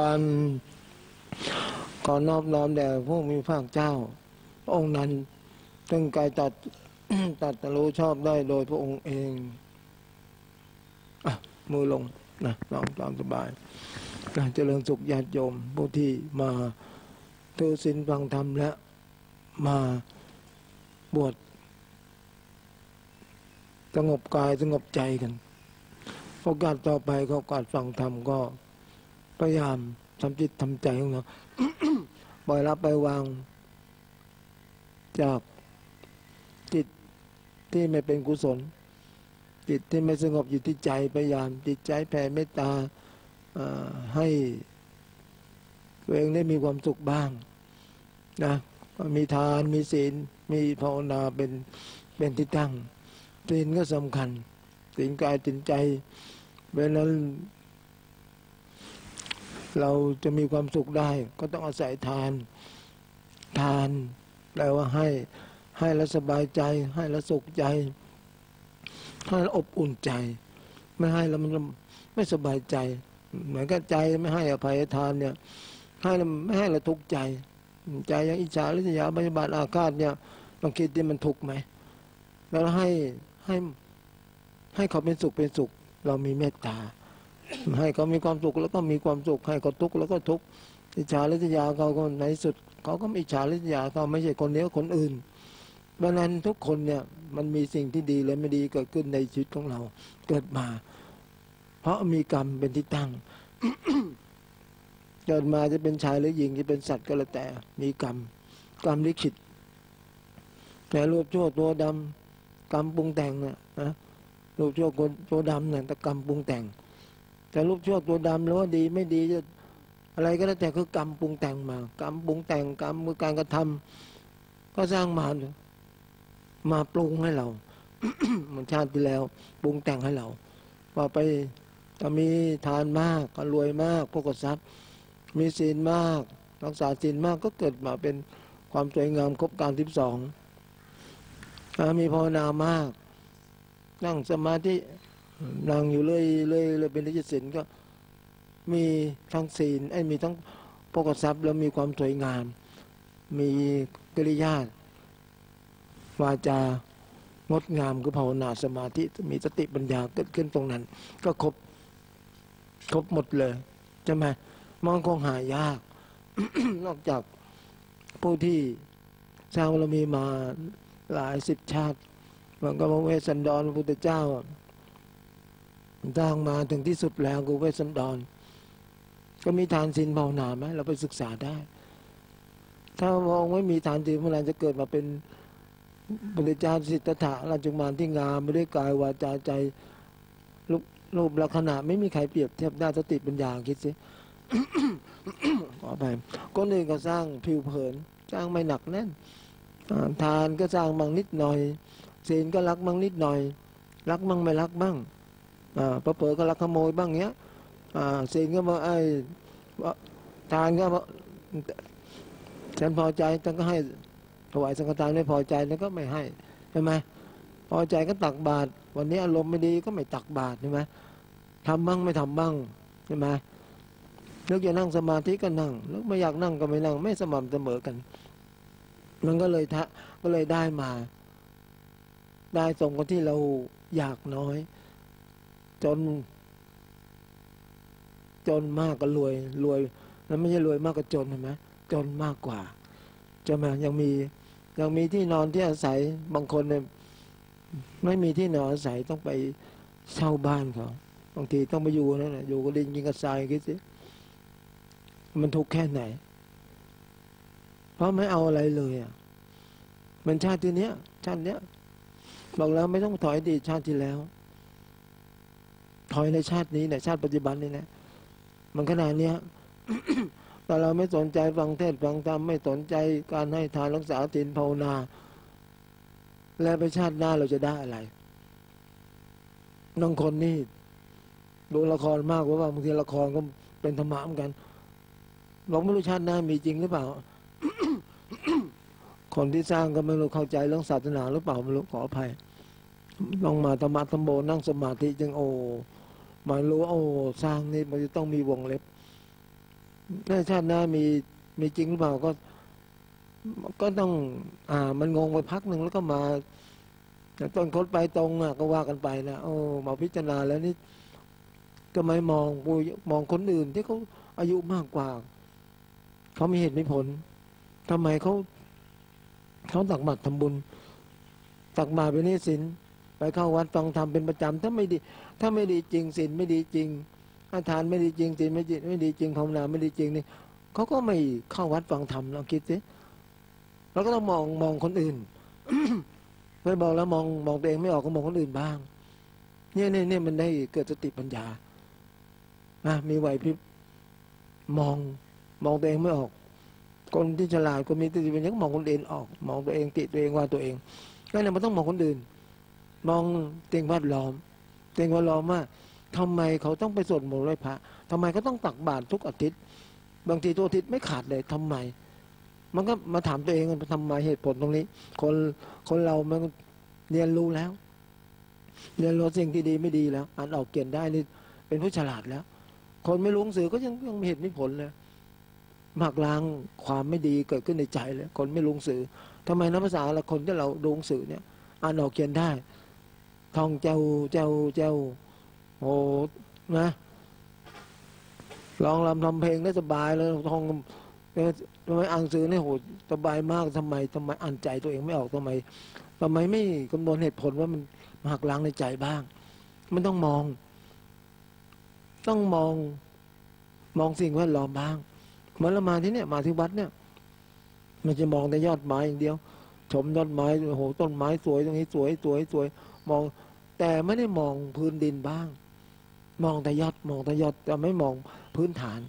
การขอนอบน้อมแด่ผู้มีพระภาคเจ้าพระองค์นั้นซึ่งกายตัดรู้ชอบได้โดยพระองค์เองมือลงนะลองตามสบายเจริญสุขญาติโยมผู้ที่มาถือศีลฟังธรรมและมาบวชสงบกายสงบใจกันโอกาสต่อไปก็โอกาสฟังธรรมก็พยายามทำจิตทำใจของเรา ปล่อยรับไปวางจากจิตที่ไม่เป็นกุศลจิตที่ไม่สงบอยู่ที่ใจพยายามจิตใจแผ่เมตตาให้ตัวเองได้มีความสุขบ้างนะมีทานมีศีลมีภาวนาเป็นที่ตั้งศีลก็สำคัญศีลกายศีลใจเพราะนั้นเราจะมีความสุขได้ก็ต้องอาศัยทานแปลว่าให้แล้วสบายใจให้แล้วสุขใจให้แล้วอบอุ่นใจไม่ให้แล้วมันไม่สบายใจเหมือนกับใจไม่ให้อภัยทานเนี่ยให้แล้วไม่ให้แล้วทุกข์ใจยังอิจฉาริษยาพยาบาทอาฆาตเนี่ยลองคิดดิมันทุกข์ไหมแล้วให้เขาเป็นสุขเรามีเมตตาให้เขามีความสุขแล้วก็มีความสุขให้เขาทุกข์แล้วก็ทุกข์อิจฉาริษยาเขาก็ในสุดเขาก็อิจฉาริษยาเขาไม่ใช่คนเดียวคนอื่นเพราะนั้นทุกคนเนี่ยมันมีสิ่งที่ดีและไม่ดีเกิดขึ้นในชีวิตของเราเกิดมาเพราะมีกรรมเป็นที่ตั้ง เกิดมาจะเป็นชายหรือหญิงจะเป็นสัตว์ก็แล้วแต่มีกรรมลิขิตแต่รูปชั่วตัวดำกรรมปรุงแต่งนะรูปชั่วตัวดำเนี่ยแต่กรรมปรุงแต่งแต่รูปชั่วตัวดำแล้วว่าดีไม่ดีจะอะไรก็แล้วแต่คือกรรมปรุงแต่งมากรรมปรุงแต่งกรรมมือการกระทำก็สร้างมาปรุงให้เรา เหมือนชาติที่แล้วปรุงแต่งให้เราว่าไปถ้ามีทานมากก็รวยมากพวกทรัพย์มีศีลมากรักษาศีลมากก็เกิดมาเป็นความสวยงามครบการ12มีภาวนามากนั่งสมาธินั่งอยู่เลยเป็นนิจศีลก็มีทั้งศีลมีทั้งพวกทรัพย์แล้วมีความสวยงามมีกิริยาวาจางดงามคือภาวนาสมาธิมีสติปัญญาเกิดขึ้นตรงนั้นก็ครบหมดเลยใช่ไหมมันคงหายาก นอกจากผู้ที่สร้างบารมีมาหลาย10 ชาติมันก็พระเวสสันดรพระพุทธเจ้าสร้างมาถึงที่สุดแล้วคือเวสสันดรก็มีทานศีลภาวนาไหมเราไปศึกษาได้ถ้ามองไม่มีทานศีลเมื่อไรจะเกิดมาเป็นพระเจ้าสิทธัตถะราชกุมารที่งามไม่ได้กายวาจาใจรูปลักษณะไม่มีใครเปรียบเทียบได้สติปัญญาคิดสิ ขอไปคนอื่นก็สร้างผิวเผินสร้างไม่หนักแน่นทานก็สร้างบางนิดหน่อยศีลก็รักบางนิดหน่อยรักบ้างไม่รักบ้างพระเผลอก็รักขโมยบ้างเงี้ยศีลก็บอกทานก็บอกฉันพอใจฉันก็ให้ถวายสังฆทานไม่พอใจแล้วก็ไม่ให้ใช่ไหมพอใจก็ตักบาตรวันนี้อารมณ์ไม่ดีก็ไม่ตักบาตรใช่ไหมทำบ้างไม่ทำบ้างใช่ไหมนึกจะนั่งสมาธิก็นั่งนึกไม่อยากนั่งก็ไม่นั่งไม่สม่ำเสมอกันมันก็เลยได้มาได้ตรงกับที่เราอยากน้อยจนมากก็รวยแล้วไม่ใช่รวยมากก็จนใช่ไหมจนมากกว่าใช่ไหมยังมีที่นอนที่อาศัยบางคนเนี่ยไม่มีที่นอนอาศัยต้องไปเช่าบ้านเขาบางทีต้องไปอยู่นั่นแหละอยู่กับดินกินกับทรายคิดสิมันทุกข์แค่ไหนเพราะไม่เอาอะไรเลยมันชาติเนี้ยบอกแล้วไม่ต้องถอยดีชาติที่แล้วถอยในชาตินี้เนี่ยชาติปัจจุบันนี่นะมันขนาดเนี้ย แต่เราไม่สนใจฟังเทศน์ฟังธรรมไม่สนใจการให้ทานรักษาศีลภาวนาแล้วไปชาติหน้าเราจะได้อะไรน้องคนนี่ดูละครมากว่าบางทีละครก็เป็นธรรมะเหมือนกันบอกไม่รู้ชาติหน้ามีจริงหรือเปล่า คนที่สร้างก็ไม่รู้เข้าใจเรื่องศาสนาหรือเปล่าไม่รู้ขออภัยลองมาธรรมะธรรมโมนั่งสมาธิจึงมารู้สร้างนี่มันจะต้องมีวงเล็บในชาติหน้ามีจริงหรือเปล่าก็ต้องมันงงไปพักหนึ่งแล้วก็มาต้นคดไปตรงก็ว่ากันไปนะโอ้มาพิจารณาแล้วนี่ทำไมมองคนอื่นที่เขาอายุมากกว่าเขามีเหตุมีผลทำไมเขาตักบาตรทำบุญตักบาตรเป็นนิสินไปเข้าวัดฟังธรรมเป็นประจำถ้าไม่ดีจริงศีลไม่ดีจริงอาทานไม่ดีจริงศีลไม่ดีจริงภาวนาไม่ดีจริงนี่เขาก็ไม่เข้าวัดฟังธรรมลองคิดสิเราก็ต้องมองคนอื่น ไม่บอกแล้วมองตัวเองไม่ออกก็มองคนอื่นบ้างเนี่ยมันได้เกิดสติปัญญามีไหวพริบมองตัวเองไม่ออกคนที่ฉลาดคนมีสติปัญญามองคนอื่นออกมองตัวเองติตัวเองว่าตัวเองนั่นแหละมันต้องมองคนอื่นมองเตียงแวดล้อมว่าทำไมเขาต้องไปสวดมนต์ไหว้พระทำไมเขาต้องตักบาตรทุกอาทิตย์บางทีตัวอาทิตย์ไม่ขาดเลยทำไมมันก็มาถามตัวเองมันทำไมเหตุผลตรงนี้คนเรามันเรียนรู้แล้วเรียนรู้สิ่งที่ดีไม่ดีแล้วอ่านออกเขียนได้นี่เป็นผู้ฉลาดแล้วคนไม่รู้หนังสือก็ยังมีเหตุมีผลเลยหักล้างความไม่ดีเกิดขึ้นในใจเลยคนไม่รู้หนังสือทำไมนักภาษาละคนที่เรารู้หนังสือเนี่ยอ่านออกเขียนได้ท่องเจ้าโอ้นะลองรำทำเพลงได้สบายเลยท่องทำไมอ่านหนังสือเนี่ยโหสบายมากทำไมอ่านใจตัวเองไม่ออกทำไมไม่กำหนดเหตุผลว่ามันหักล้างในใจบ้างมันต้องมองสิ่งแวดล้อมบ้างเมื่อเรามาที่เนี่ยมาที่วัดเนี่ยมันจะมองแต่ยอดไม้อย่างเดียวชมยอดไม้โอ้โหต้นไม้สวยตรงนี้สวยมองแต่ไม่ได้มองพื้นดินบ้างมองแต่ยอดแต่ไม่มองพื้นฐาน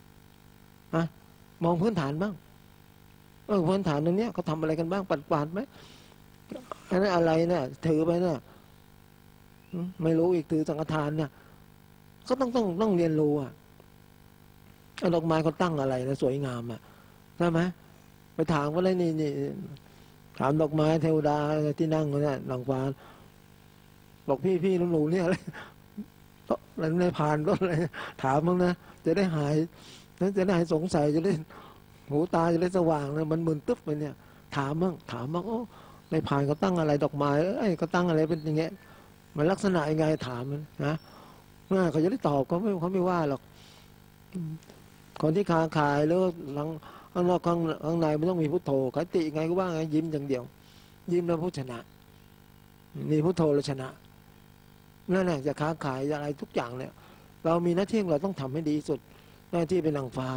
มองพื้นฐานบ้างพื้นฐานตรงเนี้ยเขาทำอะไรกันบ้างปัดกวาดไหมอันนั้นอะไรเนี่ยถือไปเนี่ยไม่รู้อีกถือสังฆทานเนี่ยก็ต้องเรียนรู้ดอกไม้เขาตั้งอะไรนะสวยงามใช่ไหมไปถามว่าอะไรนี่ถามดอกไม้เทวดาที่นั่งเนี่ยนางฟ้าบอกพี่หนูเนี่ยอะไรในผ่านก็อะไรถามมั้งนะจะได้หายสงสัยจะได้หูตาจะได้สว่างเลยมันมึนตึ๊บไปเนี่ยถามมั้งโอ้ในผ่านเขาตั้งอะไรดอกไม้เขาตั้งอะไรเป็นอย่างเงี้ยมันลักษณะยังไงถามมันนะเขาจะได้ตอบเขาไม่ว่าหรอกคนที่ค้าขายแล้วข้างนอกข้างในไม่ต้องมีพุทโธคติไงก็ว่าไงยิ้มอย่างเดียวยิ้มแล้วพุทธชนะมีพุทโธแล้วชนะนั่นแหละจะค้าขายอะไรทุกอย่างเนี่ยเรามีหน้าที่เราต้องทำให้ดีสุดหน้าที่เป็นนางฟ้า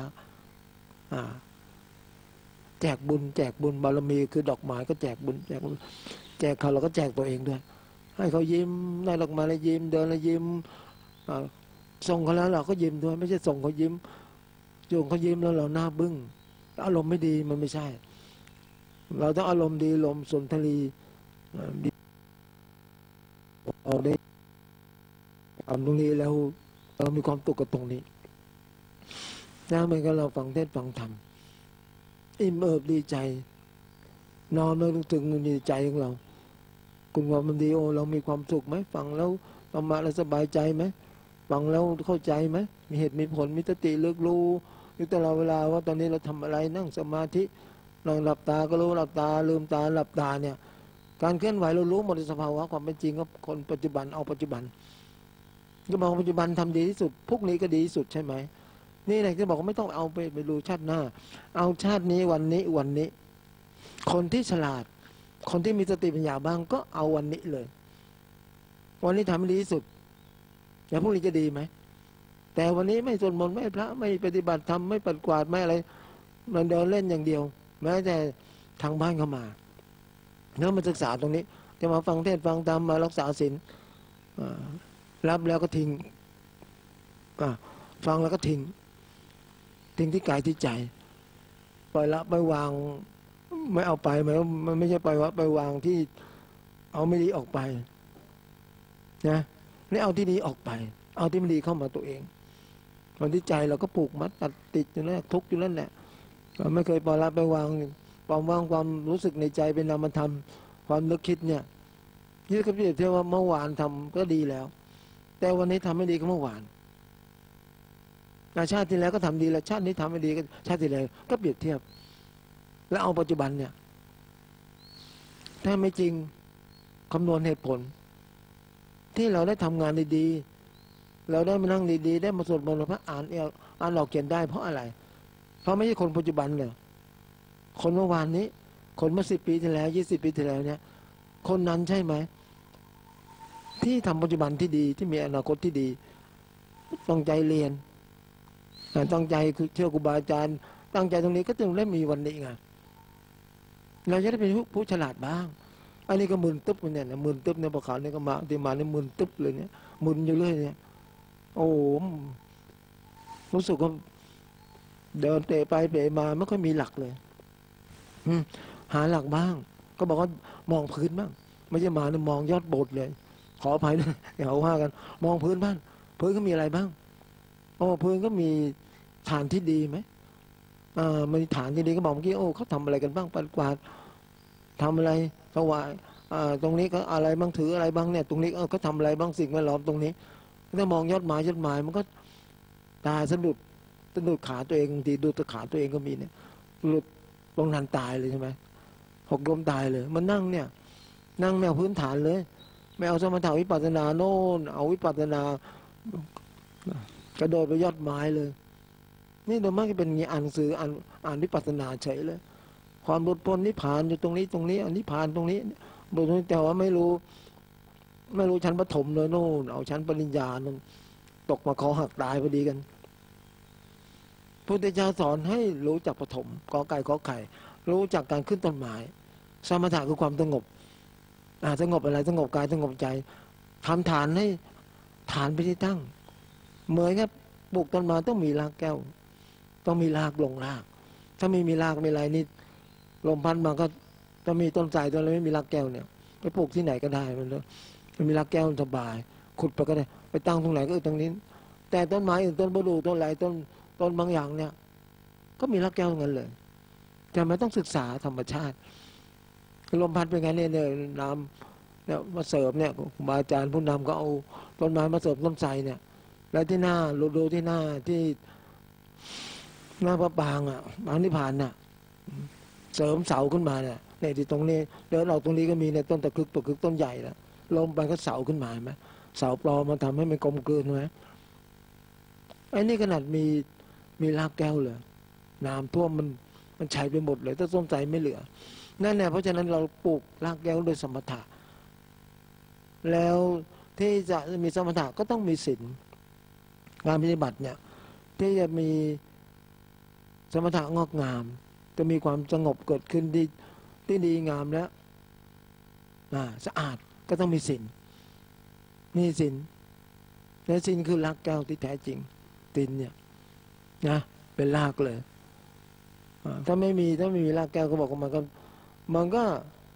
แจกบุญบารมีคือดอกไม้ก็แจกบุญแจกเขาเราก็แจกตัวเองด้วยให้เขายิ้มได้ดอกไม้แล้วยิ้มเดินแล้วยิ้มส่งเขาแล้วเราก็ยิ้มด้วยไม่ใช่ส่งเขายิ้มจูงเขายิ้มแล้วเราหน้าบึ้งอารมณ์ไม่ดีมันไม่ใช่เราต้องอารมณ์ดีลมสุนทรีดีเอาได้ทำตรงนี้แล้วเรามีความสุขกับตรงนี้นะเหมือนกับเราฟังเทศน์ฟังธรรมอิ่มเอิบดีใจนอนแล้วถึงมีใจของเราคุณว่ามันดีโอเรามีความสุขไหมฟังแล้วธรรมะเราสบายใจไหมฟังแล้วเข้าใจไหมมีเหตุมีผลมีสติเลิกรู้อยู่ตลอดเวลาว่าตอนนี้เราทำอะไรนั่งสมาธินั่งหลับตาก็รู้หลับตาลืมตาหลับตาเนี่ยการเคลื่อนไหวเรารู้หมดในสภาวะความเป็นจริงก็คนปัจจุบันเอาปัจจุบันก็มองปัจจุบันทำดีที่สุดพวกนี้ก็ดีที่สุดใช่ไหมนี่แหละที่บอกว่าไม่ต้องเอาไปดูชาติหน้าเอาชาตินี้วันนี้คนที่ฉลาดคนที่มีสติปัญญาบ้างก็เอาวันนี้เลยวันนี้ทำให้ดีที่สุดแล้วพรุ่งนี้จะดีไหมแต่วันนี้ไม่สวดมนต์ไม่พระไม่ปฏิบัติธรรมไม่ปัดกวาดไม่อะไรมันเดินเล่นอย่างเดียวแม้แต่ทางบ้านเข้ามาแล้วมาศึกษาตรงนี้จะมาฟังเทศน์ฟังธรรมมารักษาศีลรับแล้วก็ทิ้งฟังแล้วก็ทิ้งที่กายที่ใจปล่อยละไปวางไม่เอาไปมันไม่ใช่ไปวางที่เอาไม่ดีออกไปนะนี่เอาที่ดีออกไปเอาที่ไม่ดีเข้ามาตัวเองวันที่ใจเราก็ผูกมัดตัดติดอยู่นั่นทุกข์อยู่นั่นแหละเราไม่เคยปล่อยละไปวางความรู้สึกในใจเป็นนามธรรมความนึกคิดเนี่ยนี่ก็เปรียบเทียบว่าเมื่อวานทำก็ดีแล้วแต่วันนี้ทำไม่ดีก็เมื่อวานชาติที่แล้วก็ทำดีแล้วชาตินี้ทำไม่ดีก็ชาติที่แล้วก็เปรียบเทียบแล้วเอาปัจจุบันเนี่ยถ้าไม่จริงคำนวณเหตุผลที่เราได้ทำงานดีๆเราได้มานั่งดีๆได้มาสวดมนต์พระอ่านออกเขียนได้เพราะอะไรเพราะไม่ใช่คนปัจจุบันเลยคนเมื่อวานนี้คนเมื่อ10 ปีที่แล้ว20 ปีที่แล้วเนี่ยคนนั้นใช่ไหมที่ทำปัจจุบันที่ดีที่มีอนาคตที่ดีตั้งใจเรียนตั้งใจเชื่อครูบาอาจารย์ตั้งใจตรงนี้ก็จึงได้มีวันนี้ไงเราจะได้เป็นผู้ฉลาดบ้างอันนี้ก็มึนตึ๊บเนี่ยมึนตึ๊บเนี่ยพอเขาเนี่ยก็มาที่มาเนี่ยมึนตึ๊บเลยเนี่ยมึนอยู่เรื่อยเนี่ยโอ้รู้สึกว่าเดินเตะไปเตะมาไม่ค่อยมีหลักเลยหาหลักบ้างก็บอกว่ามองพื้นบ้างไม่ใช่มาเนี่ยมองยอดโบสถ์เลยขออภัยด้วยอย่าเอาว่ากันมองพื้นบ้างพื้นก็มีอะไรบ้างโอ้พื้นก็มีฐานที่ดีไหมมันฐานที่ดีก็บอกเมื่อกี้โอ้เขาทำอะไรกันบ้างปัดกวาดทำอะไรถวายตรงนี้ก็อะไรบ้างถืออะไรบ้างเนี่ยตรงนี้ก็ทำอะไรบ้างสิ่งแวดล้อมตรงนี้ถ้ามองยอดไม้มันก็ตาสะดุดขาตัวเองดีดูตะขาตัวเองก็มีเนี่ยหลุดตรงนั้นตายเลยใช่ไหมหกล้มตายเลยมันนั่งเนี่ยนั่งแนวพื้นฐานเลยไม่เอาสมถะวิปัสสนาโน่นเอาวิปัสสนากระโดดไปยอดไม้เลยนี่โดยมากจะเป็นอย่างนี้อ่านหนังสืออ่านวิปัสสนาเฉยเลยความหลุดพ้นนิพพานอยู่ตรงนี้อันนิพพานตรงนี้บทนี้แต่ว่าไม่รู้ชั้นปฐมเลยโน่นเอาชั้นปริญญาโน่นตกมาคอหักตายพอดีกันพระพุทธเจ้าสอนให้รู้จักปฐมกอไก่ขอไข่รู้จักการขึ้นต้นไม้สมถะคือความสงบสงบอะไรสงบกายสงบใจทำฐานให้ฐานไปที่ตั้งเหมือนกับปลูกต้นไม้ต้องมีรากแก้วต้องมีรากลงรากถ้าไม่มีรากไม่ไรนี่ลมพัดมาก็ถ้ามีต้นไทรต้นอะไรไม่มีรากแก้วเนี่ยไปปลูกที่ไหนก็ได้มันมีรากแก้วสบายขุดไปก็ได้ไปตั้งตรงไหนก็ตรงนี้แต่ต้นไม้อื่นต้นประดู่ต้นไรต้นบางอย่างเนี่ยก็มีรากแก้วงั้นเลยแต่ไม่ต้องศึกษาธรรมชาติลมพัดเป็นไงเนี่ยน้ำเนี่ยมาเสริมเนี่ยครูบาอาจารย์ผู้นำก็เอาต้นไม้มาเสริมต้นไทรเนี่ยแล้วที่หน้าดูที่หน้าที่หน้าพระปางบางนิพพานน่ะเสริมเสาขึ้นมาเนี่ยในที่ตรงนี้เดินออกตรงนี้ก็มีในต้นตะครึกต้นใหญ่ละลมไปก็เสาขึ้นมาไหมเสาปลอมมันทำให้มันกลมกลืนไหมไอ้นี่ขนาดมีรากแก้วเลยน้ำท่วมมันใช้ไปหมดเลยถ้าต้นไทรไม่เหลือนั่นแหละเพราะฉะนั้นเราปลูกรากแก้วโดยสมถะแล้วที่จะมีสมถะก็ต้องมีศีลการปฏิบัติเนี่ยที่จะมีสมถะงอกงามจะมีความสงบเกิดขึ้นที่ดีงามแล้วสะอาดก็ต้องมีศีลและศีลคือรากแก้วที่แท้จริงศีลเนี่ยนะเป็นรากเลยถ้าไม่มีรากแก้วก็บอกว่ามันก็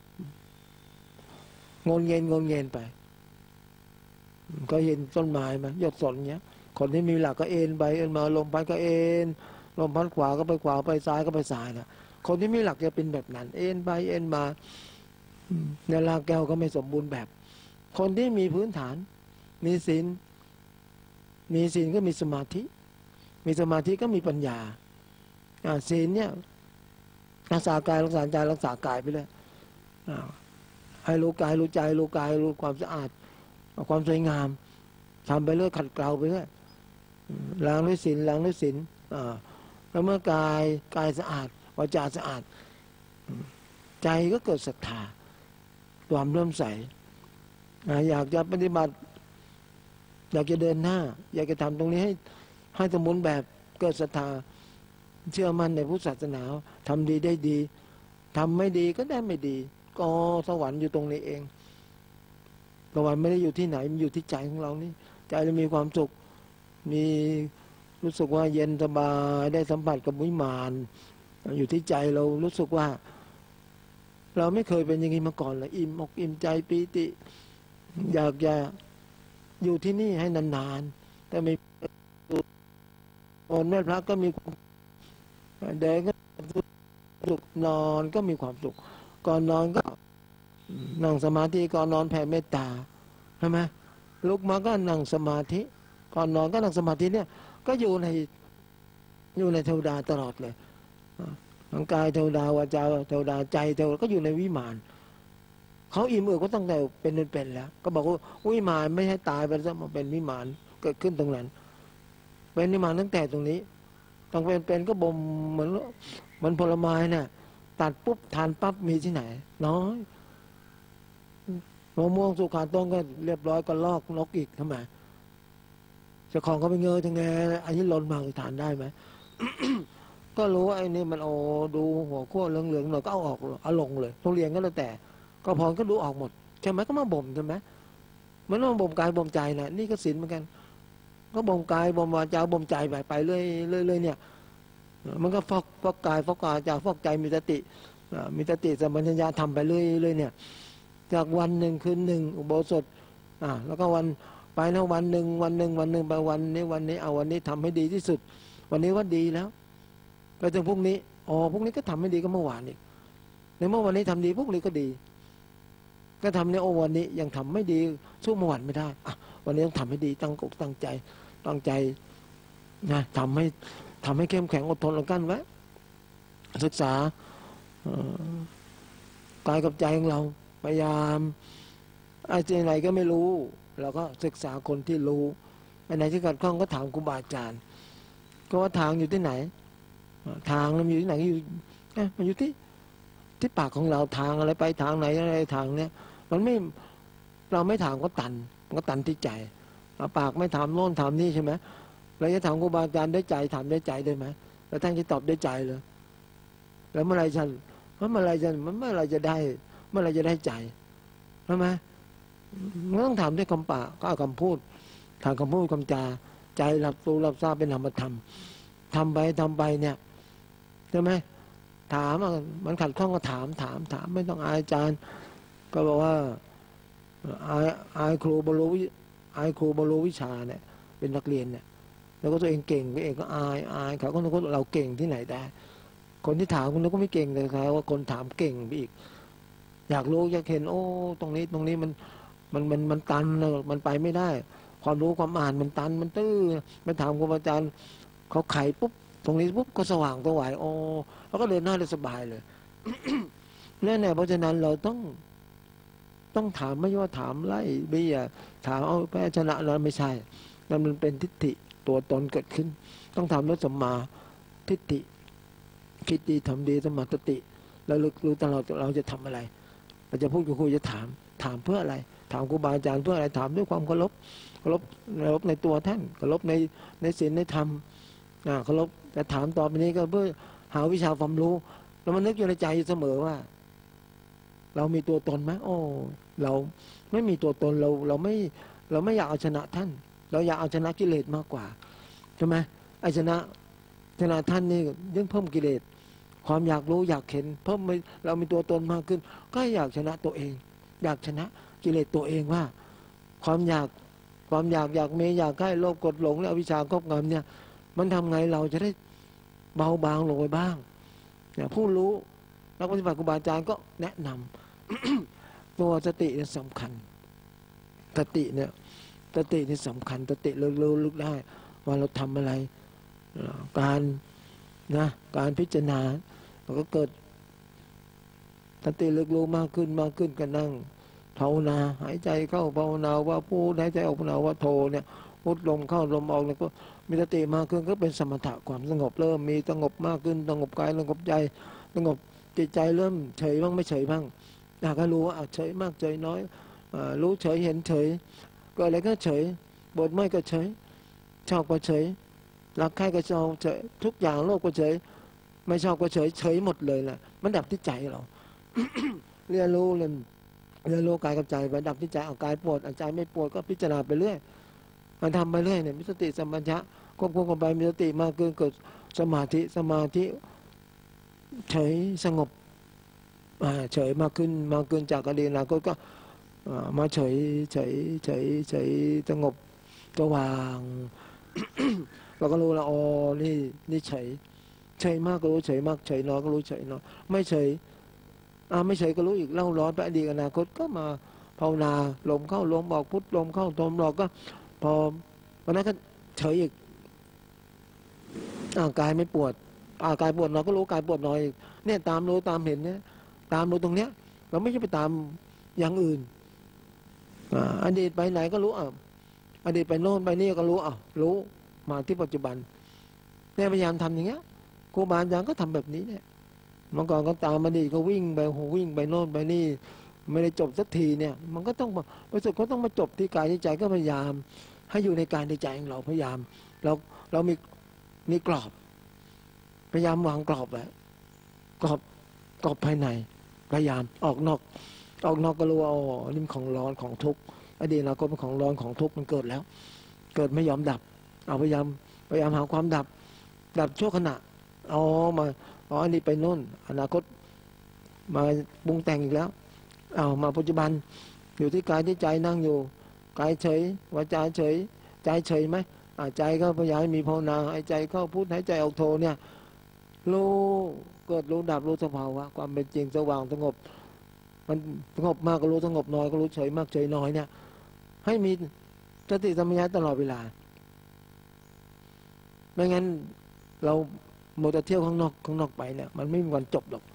งนเงินไปก็เห็นต้นไม้มันยอดสนเนี้ยคนที่มีหลักก็เอ็นไปเอ็นมาลมพัดก็เอ็นลมพัดขวาก็ไปขวาไปซ้ายก็ไปซ้ายนะคนที่มีหลักจะเป็นแบบนั้นเอ็นไปเอ็นมาในรากแก้วก็ไม่สมบูรณ์แบบคนที่มีพื้นฐานมีศีลก็มีสมาธิก็มีปัญญาศีลเนี่ยรักษากายรักษาใจรักษากายไปเลยให้รู้กายรู้ใจรู้กายรู้ความสะอาดความสวยงามทำไปเรื่อยขัดเกลาไปเรื่อยล้างด้วยศีลแล้วเมื่อกายสะอาดวาจาสะอาดใจก็เกิดศรัทธาความเริ่มใสอยากจะปฏิบัติอยากจะเดินหน้าอยากจะทำตรงนี้ให้สมบูรณ์แบบเกิดศรัทธาเชื่อมั่นในพุทธศาสนาทำดีได้ดีทำไม่ดีก็ได้ไม่ดีก็สวรรค์อยู่ตรงนี้เองสวรรค์ไม่ได้อยู่ที่ไหนมันอยู่ที่ใจของเรานี่ใจเรามีความสุขมีรู้สึกว่าเย็นสบายได้สัมผัสกับวิมานอยู่ที่ใจเรารู้สึกว่าเราไม่เคยเป็นอย่างนี้มาก่อนเลยอิ่มอกอิ่มใจปีติอยากจะอยู่ที่นี่ให้นานๆแต่ไม่โอนแม่พระก็มีเดินก็สุขนอนก็มีความสุขก่อนนอนก็นั่งสมาธิก่อนนอนแผ่เมตตาใช่ไหมลุกมาก็นั่งสมาธิก่อนนอนก็นั่งสมาธิเนี่ยก็อยู่ในอยู่ในเทวดาตลอดเลยร่างกายเทวดาวาจาเทวดาใจเทวดาก็อยู่ในวิมานเขาอิ่มเอิบก็ตั้งแต่เป็นแล้วก็บอกว่าวิมานไม่ให้ตายไปซะมาเป็นวิมานเกิดขึ้นตรงนั้นเป็นวิมานตั้งแต่ตรงนี้ต้องเป็นก็บ่มเหมือนผลไม้เนี่ยตัดปุ๊บทานปั๊บมีที่ไหนน้อยมะม่วงสุขาต้นก็เรียบร้อยก็ลอกนกอีกทำไมเจ้าของเขาไปเงยทั้งไงอันนี้หล่นมาทานได้ไหม ก็รู้ว่าไอ้นี่มันโอ้ดูหัวขั้วเหลืองๆหน่อยก็เอาออกเอาลงเลยทุเรียนก็แล้วแต่ก็พรก็ดูออกหมดใช่ไหมก็มาบ่มใช่ไหมมันต้องบ่มกายบ่มใจนะนี่ก็ศีลเหมือนกันก็บ่มกายบ่มวาจาบ่มใจไปเรื่อยเนี่ยมันก็ฟอกกายฟอกวาจาฟอกใจมีสติสัมปชัญญะทำไปเรื่อยเนี่ยจากวันหนึ่งคืนหนึ่งอุโบสถแล้วก็วันไปนะวันหนึ่งไปวันนี้เอาวันนี้ทำให้ดีที่สุดวันนี้ว่าดีแล้วไปถึงพรุ่งนี้พรุ่งนี้ก็ทำให้ดีก็เมื่อวานอีกในเมื่อวันนี้ทำดีพรุ่งนี้ก็ดีก็ทำในวันนี้ยังทำไม่ดีสู้เมื่อวานไม่ได้วันนี้ต้องทำให้ดีตั้งอกตั้งใจนะทำให้เข้มแข็งอดทนอดกลั้นไว้ศึกษากายกับใจของเราพยายามอะไรก็ไม่รู้เราก็ศึกษาคนที่รู้ไหนที่ขัดข้องก็ถามครูบาอาจารย์ก็ว่าทางอยู่ที่ไหนทางมันอยู่ที่ไหนมันอยู่ที่ปากของเราทางอะไรไปทางไหนอะไรทางเนี้ยมันไม่เราไม่ถามก็ตันมันก็ตันที่ใจปากไม่ถามโน่นถามนี่ใช่ไหมเราจะถามครูบาอาจารย์ด้วยใจถามด้วยใจได้ไหมแล้วท่านจะตอบด้วยใจเลยแล้วเมื่อไรจะได้ใจใช่ไหมมันต้องถามด้วยคำปากก็เอาคำพูดถามคำพูดคำจาใจรับรู้รับทราบเป็นนามธรรมทำไปเนี่ยใช่ไหมถามมันขัดข้องก็ถามไม่ต้องอายอาจารย์ก็บอกว่าอายครูบรรลุวิชาเนี่ยเป็นนักเรียนเนี่ยแล้วก็ตัวเองเก่งตัวเองก็อายเขาก็นึกว่าเราเก่งที่ไหนได้คนที่ถามคุณนึกว่าไม่เก่งเลยครับว่าคนถามเก่งไปอีกอยากรู้อยากเห็นตรงนี้มันตันมันไปไม่ได้ความรู้ความอ่านมันตันมันตื้อมันถามครูอาจารย์เขาไขปุ๊บตรงนี้ปุ๊บก็สว่างตัวไหวแล้วก็เดินหน้าได้สบายเลย นั่นแหละเพราะฉะนั้นเราต้องถามไม่ว่าถามไล่เบี้ยถามเอาแพ้ชนะแล้วไม่ใช่นั่นมันเป็นทิฏฐิตัวตนเกิดขึ้นต้องถามด้วยสัมมาทิฏฐิคิดดีทำดีสมาธิแล้วรู้ตลอดเราจะทำอะไรเราจะพูดกับครูจะถามเพื่ออะไรถามครูบาอาจารย์เพื่ออะไรถามด้วยความเคารพในตัวท่านเคารพในศีลในธรรมเคารพแต่ถามต่อไปนี้ก็เพื่อหาวิชาความรู้แล้วมันนึกอยู่ในใจอยู่เสมอว่าเรามีตัวตนไหมเราไม่มีตัวตนเราไม่อยากเอาชนะท่านเราอยากเอาชนะกิเลสมากกว่าใช่ไหมไอ้ชนะท่านนี่ยิ่งเพิ่มกิเลสความอยากรู้อยากเห็นเพิ่มเรามีตัวตนมากขึ้นก็อยากชนะตัวเองอยากชนะกิเลสตัวเองว่าความอยากมีอยากใกล้โลภกดหลงและอวิชชาครอบงำเนี่ยมันทำไงเราจะได้เบาบางลงไปบ้างผู้รู้นักปฏิบัติครูบาอาจารย์ก็แนะนำ ตัวสติเนี่ยสำคัญสติเนี่ยสำคัญสติลึกได้ว่าเราทำอะไรการพิจารณาเราก็เกิดสติลึกรู้มากขึ้นก็นั่งภาวนาหายใจเข้าภาวนาว่าพูดหายใจออกภาวนาว่าโทเนี่ยพุทลมเข้าลมออกแล้วก็มีสติมากขึ้นก็เป็นสมถะความสงบเริ่มมีสงบมากขึ้นสงบกายสงบใจสงบจิตใจเริ่มเฉยบ้างไม่เฉยบ้างอยากให้รู้ว่าเฉยมากเฉยน้อยรู้เฉยเห็นเฉยก็อะไรก็เฉยบทไม่ก็เฉยชอบก็เฉยรักใครก็ชอบเฉยทุกอย่างโลกก็เฉยไม่ชอบก็เฉยหมดเลยแหละมันดับที่ใจเรา เรียนรู้กายกับใจไปดับที่ใจเอากายปวดใจไม่ปวดก็พิจารณาไปเรื่อยมันทำไปเรื่อยเนี่ยมีสติสัมปชัญญะควบคุมกันไปมีสติมากขึ้นเกิดสมาธิเฉยสงบเฉยมากขึ้นจากอดีตอนาคตก็มาเฉยสงบสว่าง เราก็รู้แล้วนี่เฉยมากก็รู้เฉยมากเฉยน้อยก็รู้เฉยน้อยไม่เฉยก็รู้อีกเล่าร้อนไปอดีตอนาคตก็มาภาวนาลมเข้าลมออกพุทลมเข้าลมออกก็พอวันนั้นก็เฉยอีกกายไม่ปวดกายปวดหน่อยก็รู้กายปวดหน่อยเนี่ยตามรู้ตามเห็นเนี่ยตามรู้ตรงเนี้ยเราไม่ใช่ไปตามอย่างอื่นอดีตไปไหนก็รู้อดีตไปโน่นไปนี่ก็รู้รู้มาที่ปัจจุบันเนี่ยพยายามทำอย่างเงี้ยครูบาอาจารย์ก็ทำแบบนี้เนี่ยเมื่อก่อนก็ตามอดีตก็วิ่งไปวิ่งไปโน่นไปนี่ไม่ได้จบสักทีเนี่ยมันก็ต้องประสุดก็ต้องมาจบที่กายที่ใจก็พยายามให้อยู่ในกายในใจของเราพยายามเรามีกรอบพยายามวางกรอบไว้กรอบภายในพยายามออกนอกก็รู้ว่านี่มันของร้อนของทุกข์อดีตเราก็เป็นของร้อนของทุกข์มันเกิดแล้วเกิดไม่ยอมดับพยายามหาความดับชั่วขณะมาอันนี้ไปโน่นอนาคตมาปรุงแต่งอีกแล้วมาปัจจุบันอยู่ที่กายที่ใจนั่งอยู่กายเฉยวาจาเฉยใจเฉยไหมใจก็พยายามมีภาวนาหายใจเข้าพุทหายใจออกโทเนี่ยรู้เกิดรู้ดับรู้สภาวะความเป็นจริงสว่างสงบมันสงบมากก็รู้สงบน้อยก็รู้เฉยมากเฉยน้อยเนี่ยให้มีสติสัมปชัญญะตลอดเวลาไม่งั้นเราโมจะเที่ยวข้างนอกไปเนี่ยมันไม่มีวันจบหรอก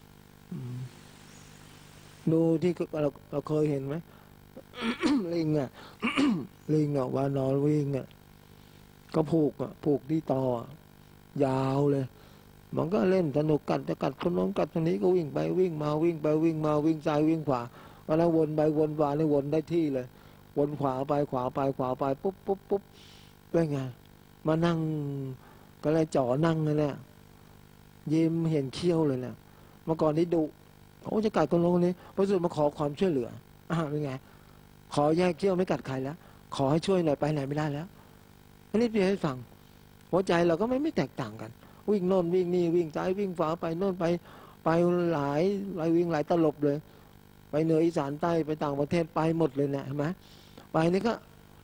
ดูที่เราเคยเห็นไหม ลิงลิงวานอนวิ่งก็ผูกที่ตอยาวเลยมันก็เล่นสนุกกัดจะกัดคนโน้นกัดคนนี้ก็วิ่งไปวิ่งมาวิ่งไปวิ่งมาวิ่งซ้ายวิ่งขวาวันนั้นวนไปวนมาในวนได้ที่เลยวนขวาไปขวาไปขวาไปปุ๊บเป็นไงมานั่งก็เลยจ่อนั่งเลยเนี่ยยิ้มเห็นเขี้ยวเลยเนี่ยเมื่อก่อนนี้ดุเขาจะกัดคนโน้นคนนี้พอสุดมาขอความช่วยเหลือเป็นไงขอแยกเขี้ยวไม่กัดใครแล้วขอให้ช่วยหน่อยไปไหนไม่ได้แล้วอันนี้เพียงให้ฟังหัวใจเราก็ไม่แตกต่างกันวิ่งโน่นวิ่งนี่วิ่งซ้ายวิ่งขวาไปโน่นไปหลายวิ่งหลายตลบเลยไปเหนืออีสานใต้ไปต่างประเทศไปหมดเลยเนี่ยเห็นไหมไปนี่ก็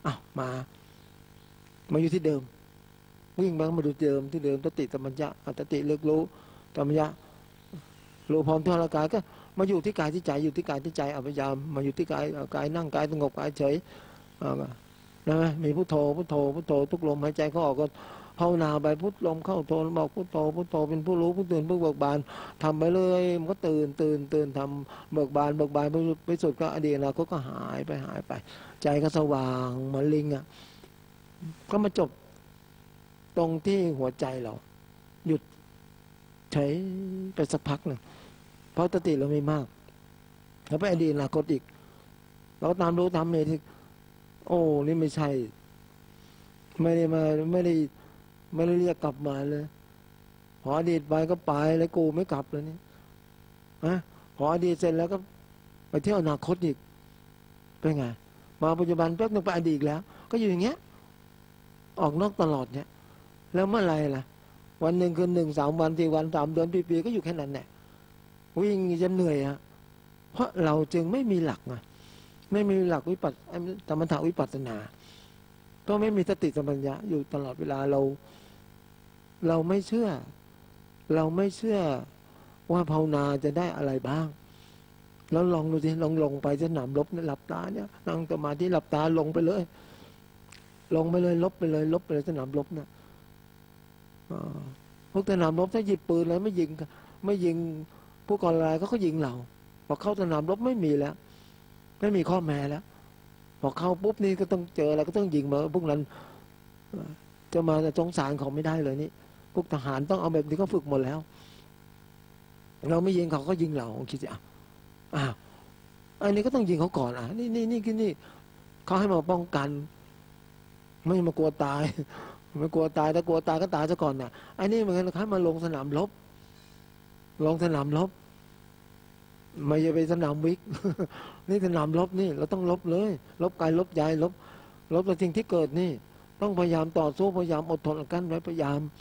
มาอยู่ที่เดิมวิ่งมาดูเดิมที่เดิมสติสัมปชัญญะสติเลิกรู้สัมปชัญญะรู้พร้อมทั่วร่างกายก็มาอยู่ที่กายที่ใจอยู่ที่กายที่ใจพยายามมาอยู่ที่กายนั่งกายสงบกายเฉยนะมีพุทโธทุกลมหายใจเขาออกก็ภาวนาไปพุทลมเข้าโทบอกพุทโธเป็นผู้รู้ผู้ตื่นผู้เบิกบานทำไปเลยมันก็ตื่นทำเบิกบานไปสุดก็อดีตอนาคตก็หายไปใจก็สว่างเหมือนลิงก็มาจบตรงที่หัวใจเราหยุดเฉยไปสักพักหนึ่งเพราะสติเราไม่มากแล้วไปอดีตอนาคตอีกเราตามรู้ตามเมตโอ้นี่ไม่ใช่ไม่ได้เรียกกลับมาเลยพออดีตไปก็ไปแล้วกูไม่กลับแล้วนี่พออดีตเสร็จแล้วก็ไปเที่ยวอนาคตอีกเป็นไงมาปัจจุบันแป๊บนึงไปอดีตแล้วก็อยู่อย่างเงี้ยออกนอกตลอดเนี่ยแล้วเมื่อไรล่ะวันหนึ่งคืนหนึ่ง3 วัน4 วัน3 เดือนปีก็อยู่แค่นั้นแหละวิ่งจนเหนื่อยเพราะเราจึงไม่มีหลักไม่มีหลักวิปัสสมถะวิปัสสนาก็ไม่มีสติสัมปชัญญะอยู่ตลอดเวลาเราไม่เชื่อว่าภาวนาจะได้อะไรบ้างแล้วลองดูสิลงไปสนามรบเนี่ยหลับตาเนี่ยนั่งสมาธิหลับตาลงไปเลยลบไปเลยสนามรบเนี่ยพวกสนามรบถ้าหยิบปืนแล้วไม่ยิงผู้ก่อการร้ายก็ยิงเราพอเข้าสนามรบไม่มีแล้วไม่มีข้อแม้แล้วพอเข้าปุ๊บนี่ก็ต้องเจอแล้วก็ต้องยิงมาพวกนั้นจะมาสงสารเขาไม่ได้เลยนี่พวกทหารต้องเอาแบบนี้ก็ฝึกหมดแล้วเราไม่ยิงเขาก็ยิงเราคิดสิอันนี้ก็ต้องยิงเขาก่อนนี่เขาให้มาป้องกันไม่มากลัวตายไม่กลัวตายถ้ากลัวตายก็ตายซะก่อนนะอันนี้เหมือนกันเขามาลงสนามรบไม่ใช่ไปสนามวิก นี่สนามรบนี่เราต้องรบเลยรบกายรบใจรบต่อสิ่งที่เกิดนี่ต้องพยายามต่อสู้พยายามอดทนอดกลั้นไว้พยายาม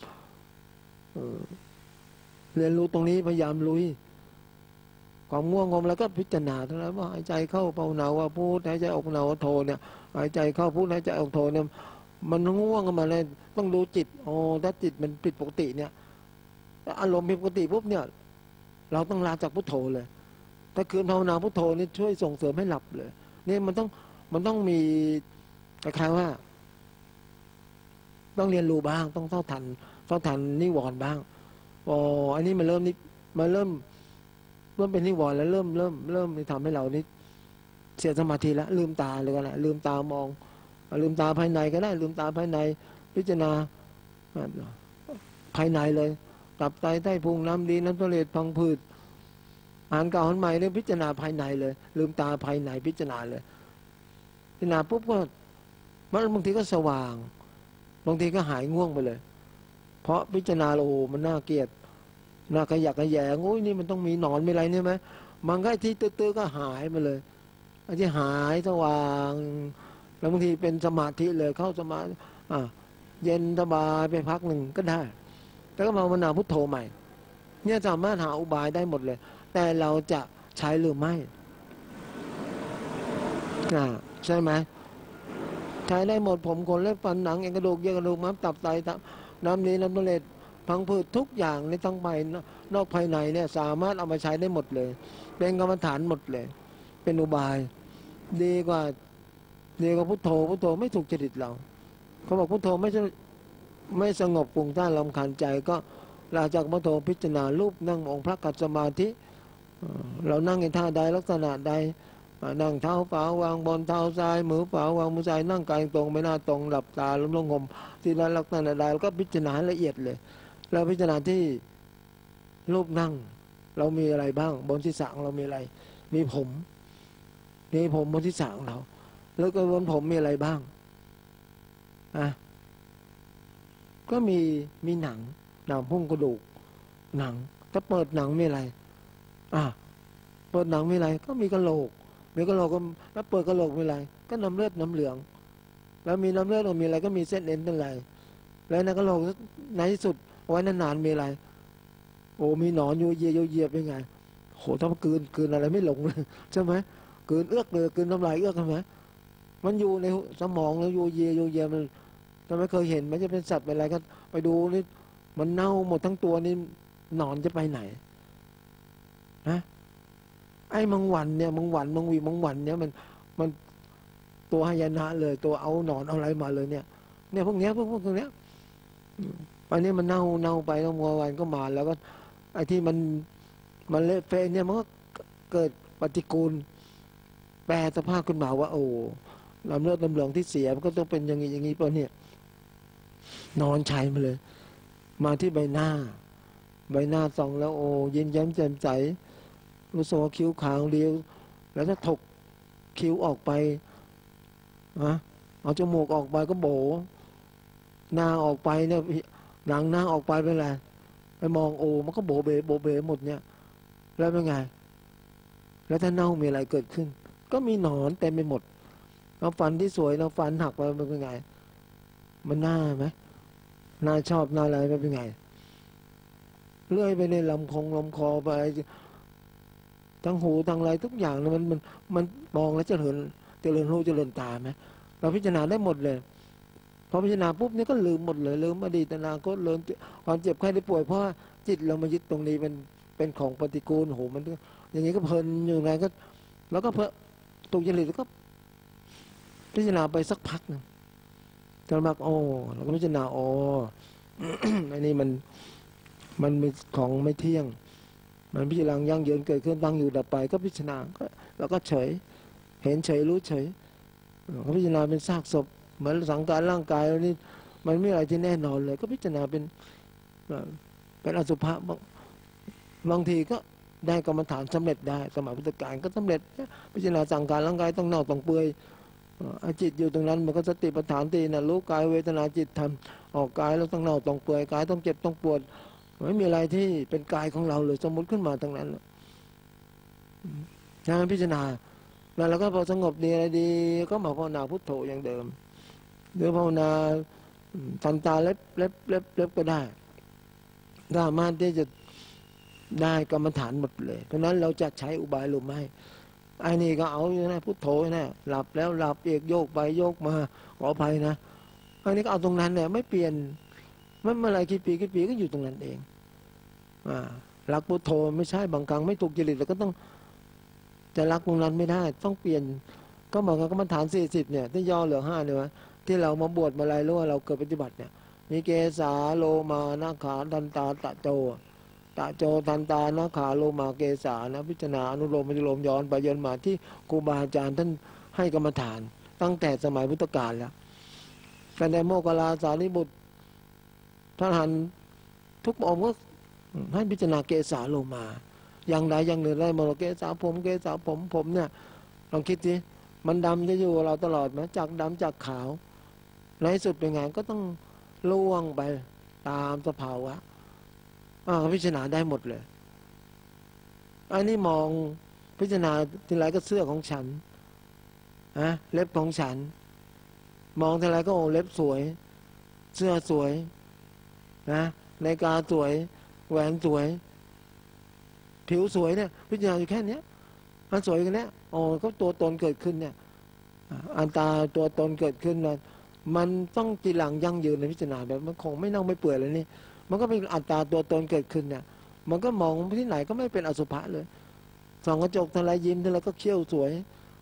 เรียนรู้ตรงนี้พยายามลุยความง่วงงมแล้วก็พิจารณาเท่านั้นว่าหายใจเข้าภาวนาว่าพูดหายใจออกภาวนาว่าโทเนี่ยหายใจเข้าพูดหายใจออกโทเนี่ยมันง่วงกันมาเลยต้องดูจิตถ้าจิตมันผิดปกติเนี่ยอารมณ์ผิดปกติปุ๊บเนี่ยเราต้องลาจากพุทโธเลยถ้าคืนภาวนาพุทโธนี่ช่วยส่งเสริมให้หลับเลยนี่มันต้องมีคล้ายๆว่าต้องเรียนรู้บ้างต้องเท่าทันต้องทันนิวรณ์บ้างอ๋ออันนี้มันเริ่มนี่มันเริ่มเป็นนิวรณ์แล้วเริ่มทำให้เรานี่เสียสมาธิแล้วลืมตาเลยก็ได้ลืมตามองลืมตาภายในก็ได้ลืมตาภายในพิจารณาภายในเลยตับไตไส้พุงน้ำดีน้ำทะเลพังผืดอาหารเก่าอาหารใหม่เนี่ยพิจารณาภายในเลยลืมตาภายในพิจารณาเลยพิจารณาปุ๊บก็บางทีก็สว่างบางทีก็หายง่วงไปเลยเพราะพิจารณาโอ้มันน่าเกลียดน่าขยักขยแยงโอ้ยนี่มันต้องมีหนอนมีอะไรเนี่ยไหมมันก็ที่ตื้อๆก็หายไปเลยไอ้ที่หายสว่างแล้วบางทีเป็นสมาธิเลยเข้าสมาธิเย็นสบายไปพักหนึ่งก็ได้แล้วก็มาภาวนาพุทโธใหม่เนี่ยสามารถหาอุบายได้หมดเลยแต่เราจะใช้หรือไม่ใช่ไหมใช้ได้หมดผมขนเล็บฟันหนังเอ็นกระดูกเยื่อกระดูกม้ามตับไตน้ำดีน้ำทะเลพังผืดทุกอย่างในทั้งภายนอกภายในเนี่ยสามารถเอามาใช้ได้หมดเลยเป็นกรรมฐานหมดเลยเป็นอุบายดีกว่าพุทโธไม่ถูกจริตเราเขาบอกพุทโธไม่สงบปุงต้านลำคาญใจก็หลังจากพุทโธพิจารณารูปนั่งองค์พระกัจสมาธิเรานั่งในท่าใดลักษณะใดนั่งเท้าฝาวางบนเท้าซ้ายมือฝาวางมือซ้ายนั่งกายตรงไม่น่าตรงหลับตาล้มลงงมที่นั้นลักษณะใดแล้วก็พิจารณาละเอียดเลยเราพิจารณาที่รูปนั่งเรามีอะไรบ้างบนศีรษะของเรามีอะไรมีผมบนศีรษะของเราแล้วก็บนผมมีอะไรบ้างก็มีหนังพุ่งกระดูกหนังถ้าเปิดหนังมีอะไรเปิดหนังมีอะไรก็มีกระโหลกก็แล้วเปิดกระโหลกมีอะไรก็น้ำเลือดน้ำเหลืองแล้วมีน้ำเลือดมีอะไรก็มีเส้นเอ็นเป็นอะไรแล้วในกระโหลกในที่สุดไว้นานๆมีอะไรโอ้มีหนอนอยู่เยียเป็นไงโหถ้ากลืนอะไรไม่หลงเลยใช่ไหมกลืนเอื้อกเลยกลืนน้ำลายเอื้อกใช่ไหมมันอยู่ในสมองแล้วอยู่เยียมันถ้าไม่เคยเห็นมันจะเป็นสัตว์เป็นอะไรก็ไปดูนี่มันเน่าหมดทั้งตัวนี่หนอนจะไปไหนไอ้มังหวันเนี่ยมังหวันเนี่ยมันตัวหายนะเลยตัวเอาหนอนเอาอะไรมาเลยเนี่ยพวกเนี้ยพวกเนี้ยอันนี้มันเน่าไปแล้วมังหวันก็มาแล้วก็ไอ้ที่มันเละเฟะเนี่ยมันก็เกิดปฏิกูลแปรสภาพขึ้นมาว่าโอ้ลำเลือดลำเหลืองที่เสียมันก็ต้องเป็นอย่างนี้ป่ะเนี่ยนอนชัยมาเลยมาที่ใบหน้าส่องแล้วโอ้ยิ้มแย้มแจ่มใสรู้สึกว่าคิ้วขาวเรียวแล้วถ้าถกคิ้วออกไปเอาจมูกออกไปก็โบหน้าออกไปเนี่ยหนังหน้าออกไปเป็นไรไปมองโอ้มันก็โบเบหมดเนี่ยแล้วเป็นไงแล้วถ้าเน่ามีอะไรเกิดขึ้นก็มีหนอนเต็มไปหมดเราฟันที่สวยเราฟันหักไปมันเป็นไงมันหน้าไหมหน้าชอบหน้าอะไรเป็นไงเลื่อยไปในลำคอไปทั้งหูทั้งอะไรทุกอย่างมันมองแล้วเจริญหูเจริญตาไหมเราพิจารณาได้หมดเลยพอพิจารณาปุ๊บนี่ก็ลืมหมดเลยลืมอดีตอนาคตลืมความเจ็บไข้ได้ป่วยเพราะจิตเรามายึดตรงนี้เป็นของปฏิกูลโหมันอย่างนี้ก็เพลินอยู่ไงก็แล้วก็เพอตกจริตแล้วก็พิจารณาไปสักพักนึงจนมากโอ้เราก็พิจารณาโอ้ อันนี้มันมีของไม่เที่ยงมันพิจารณายั่งยืนเกิดขึ้นตั้งอยู่ดับไปก็พิจารณาก็แล้วก็เฉยเห็นเฉยรู้เฉยก็พิจารณาเป็นซากศพเหมือนสังขารร่างกายแล้วนี่มันไม่อะไรที่แน่นอนเลยก็พิจารณาเป็นอสุภะบางทีก็ได้กรรมฐานสำเร็จได้สมัยพุทธกาลก็สำเร็จพิจารณาสังขารร่างกายต้องเน่าต้องเปื่อยจิตอยู่ตรงนั้นมันก็สติปัฏฐานตีนะรู้กายเวทนาจิตธรรมออกกายแล้วต้องเน่าต้องเปื่อยกายต้องเจ็บต้องปวดไม่มีอะไรที่เป็นกายของเราเลยสมมติขึ้นมาทั้งนั้นนะพิจารณาแล้วเราก็พอสงบดีอะไรดีก็มาภาวนาพุทโธอย่างเดิมหรือภาวนาทันตาเล็บก็ได้สามารถที่จะได้กรรมฐานหมดเลยเพราะนั้นเราจะใช้อุบายหรือไม่ไอ้นี่ก็เอาอยู่นะพุทโธนะหลับแล้วหลับเอกโยกไปโยกมาขออภัยนะอันนี้ก็เอาตรงนั้นเนี่ยไม่เปลี่ยนไม่เมื่อไรกี่ปีก็อยู่ตรงนั้นเองรักพุทโธไม่ใช่บางครั้งไม่ถูกจริตเราก็ต้องจะรักตรงนั้นไม่ได้ต้องเปลี่ยนก็เหมือนกับกรรมฐาน40เนี่ยที่ย่อเหลือ5เนี่ยที่เรามาบวชมาอะไรหรือว่าเราเกิดปฏิบัติเนี่ยมีเกสาโลมานาขาทันตาตะโจตะโจทันตานาขาโลมาเกสานะพิจารณาอนุโลมปฏิโลมย้อนไปย้อนมาที่ครูบาอาจารย์ท่านให้กรรมฐานตั้งแต่สมัยพุทธกาลแล้วแต่ในโมคคัลลาสารีบุตรพระอรหันต์ทุกองค์ก็ให้พิจารณาเกสาโลมาอย่างใดอย่างหนึ่งได้มาเกสาผมเนี่ยลองคิดสิมันดำจะอยู่เราตลอดไหมจากดำจากขาวในที่สุดเป็นไงก็ต้องล่วงไปตามสภาวะพิจารณาได้หมดเลยอันนี้มองพิจารณาทีไรก็เสื้อของฉันเล็บของฉันมองทีไรก็โอ้เล็บสวยเสื้อสวยนะนาฬิกาสวยแหวนสวยผิวสวยเนี่ยพิจารณาอยู่แค่นี้มันสวยกันเนี้ยโอ้ก็ตัวตนเกิดขึ้นเนี่ยอันตาตัวตนเกิดขึ้นนะมันต้องจีหลังยั่งยืนในพิจารณาแบบมันคงไม่เน่าไม่เปื่อยเลยนี่มันก็เป็นอัตตาตัวตนเกิดขึ้นเนี่ยมันก็มองที่ไหนก็ไม่เป็นอสุภะเลยส่องกระจกทีไรยิ้มทีไรก็เขี้ยวสวย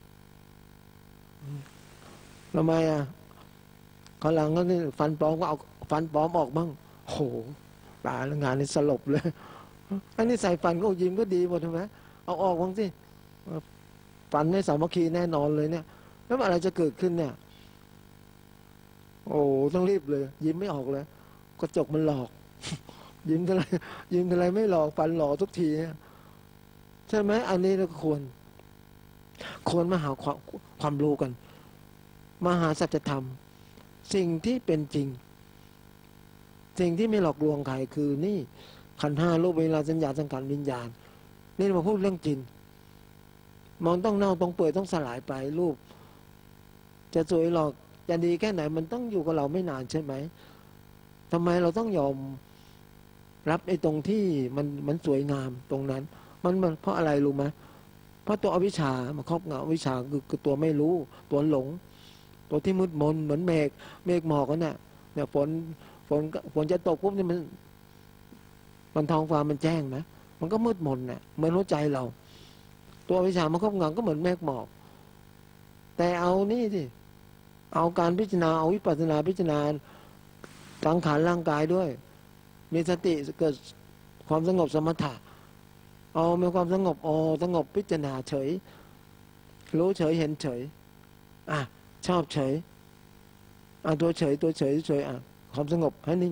ทำไมเขาหลังก็นี่ฟันปลอมก็เอาฟันปลอมออกบ้างโหตายแล้วงานนี้สลบเลยอันนี้ใส่ฟันก็ยิ้มก็ดีหมดใช่ไหมเอาออกบ้างสิฟันไม่สามัคคีแน่นอนเลยเนี่ยแล้วอะไรจะเกิดขึ้นเนี่ยโอ้ต้องรีบเลยยิ้มไม่ออกเลยกระจกมันหลอกยิ้มเท่าไรไม่หลอกฟันหลอกทุกทีใช่ไหมอันนี้เราควรมาหาความรู้กันมาหาสัจธรรมสิ่งที่เป็นจริงสิ่งที่ไม่หลอกลวงใครคือนี่ขันธ์ห้ารูปเวลาสัญญาสังขารวิญญาณนี่มาพูดเรื่องจริงมันต้องเน่าต้องเปื่อยต้องสลายไปรูปจะสวยหรอกจะดีแค่ไหนมันต้องอยู่กับเราไม่นานใช่ไหมทำไมเราต้องยอมรับไอ้ตรงที่มันสวยงามตรงนั้นมันเพราะอะไรรู้ไหมเพราะตัวอวิชชามาครอบงำอวิชชาคือตัวไม่รู้ตัวหลงตัวที่มืดมนเหมือนเมฆหมอกกันเนี่ยฝนจะตกปุ๊บนี่มันท้องฟ้ามันแจ้งนะมันก็มืดมนเนี่ยเหมือนหัวใจเราตัววิชามันครอบงำก็เหมือนเมฆหมอกแต่เอานี่สิเอาการพิจารณาเอาวิปัสสนาพิจารณาสังขารร่างกายด้วยมีสติเกิดความสงบสมถะมีความสงบสงบพิจารณาเฉยรู้เฉยเห็นเฉยชอบเฉยตัวเฉยความสงบให้นิ่ง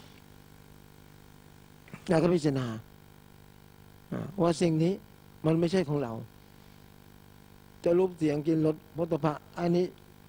แล้วก็พิจารณาว่าสิ่งนี้มันไม่ใช่ของเราจะรูปเสียงกินรสโผฏฐัพพะอันนี้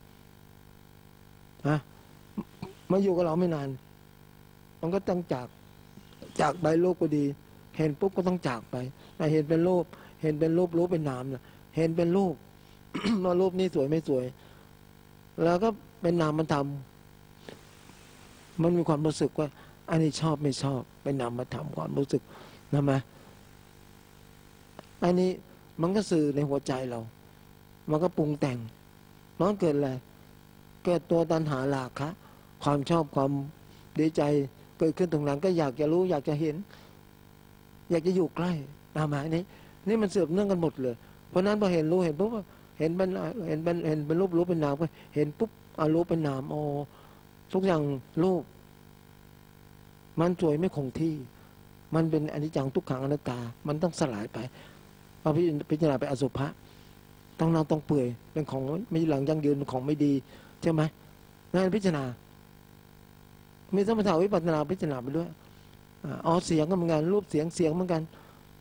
มาอยู่กับเราไม่นานมันก็ต้องจากไปโลกก็ดีเห็นปุ๊บก็ต้องจากไปเห็นเป็นรูปรู้เป็นนามนะเห็นเป็นรูป ว่ารูปนี้สวยไม่สวยแล้วก็เป็นนามมันทำมันมีความรู้สึกว่าอันนี้ชอบไม่ชอบเป็นนามมาทำความรู้สึกนะมั้ยอันนี้มันก็สื่อในหัวใจเรามันก็ปรุงแต่งมันเกิดอะไรเกิดตัวตัณหาราคะความชอบความดีใจเกิดขึ้นตรงนั้นก็อยากจะรู้อยากจะเห็นอยากจะอยู่ใกล้ตามหมายนี่มันเสื่อมเนื่องกันหมดเลยเพราะนั้นพอเห็นรู้เห็นปุ๊บเห็นเป็นรูปรู้เป็นนามก็เห็นปุ๊บรู้เป็นนามทุกอย่างรูปมันสวยไม่คงที่มันเป็นอนิจจังทุกขังอนัตตามันต้องสลายไปพอพิจารณาไปอสุภะต้องเน่าต้องเปื่อยเป็นของไม่หลังยั่งยืนของไม่ดีใช่ไหมนั่นพิจารณามีสมถะวิปัสสนาพิจารณาไปด้วยเสียงก็เหมือนกันรูปเสียงเหมือนกัน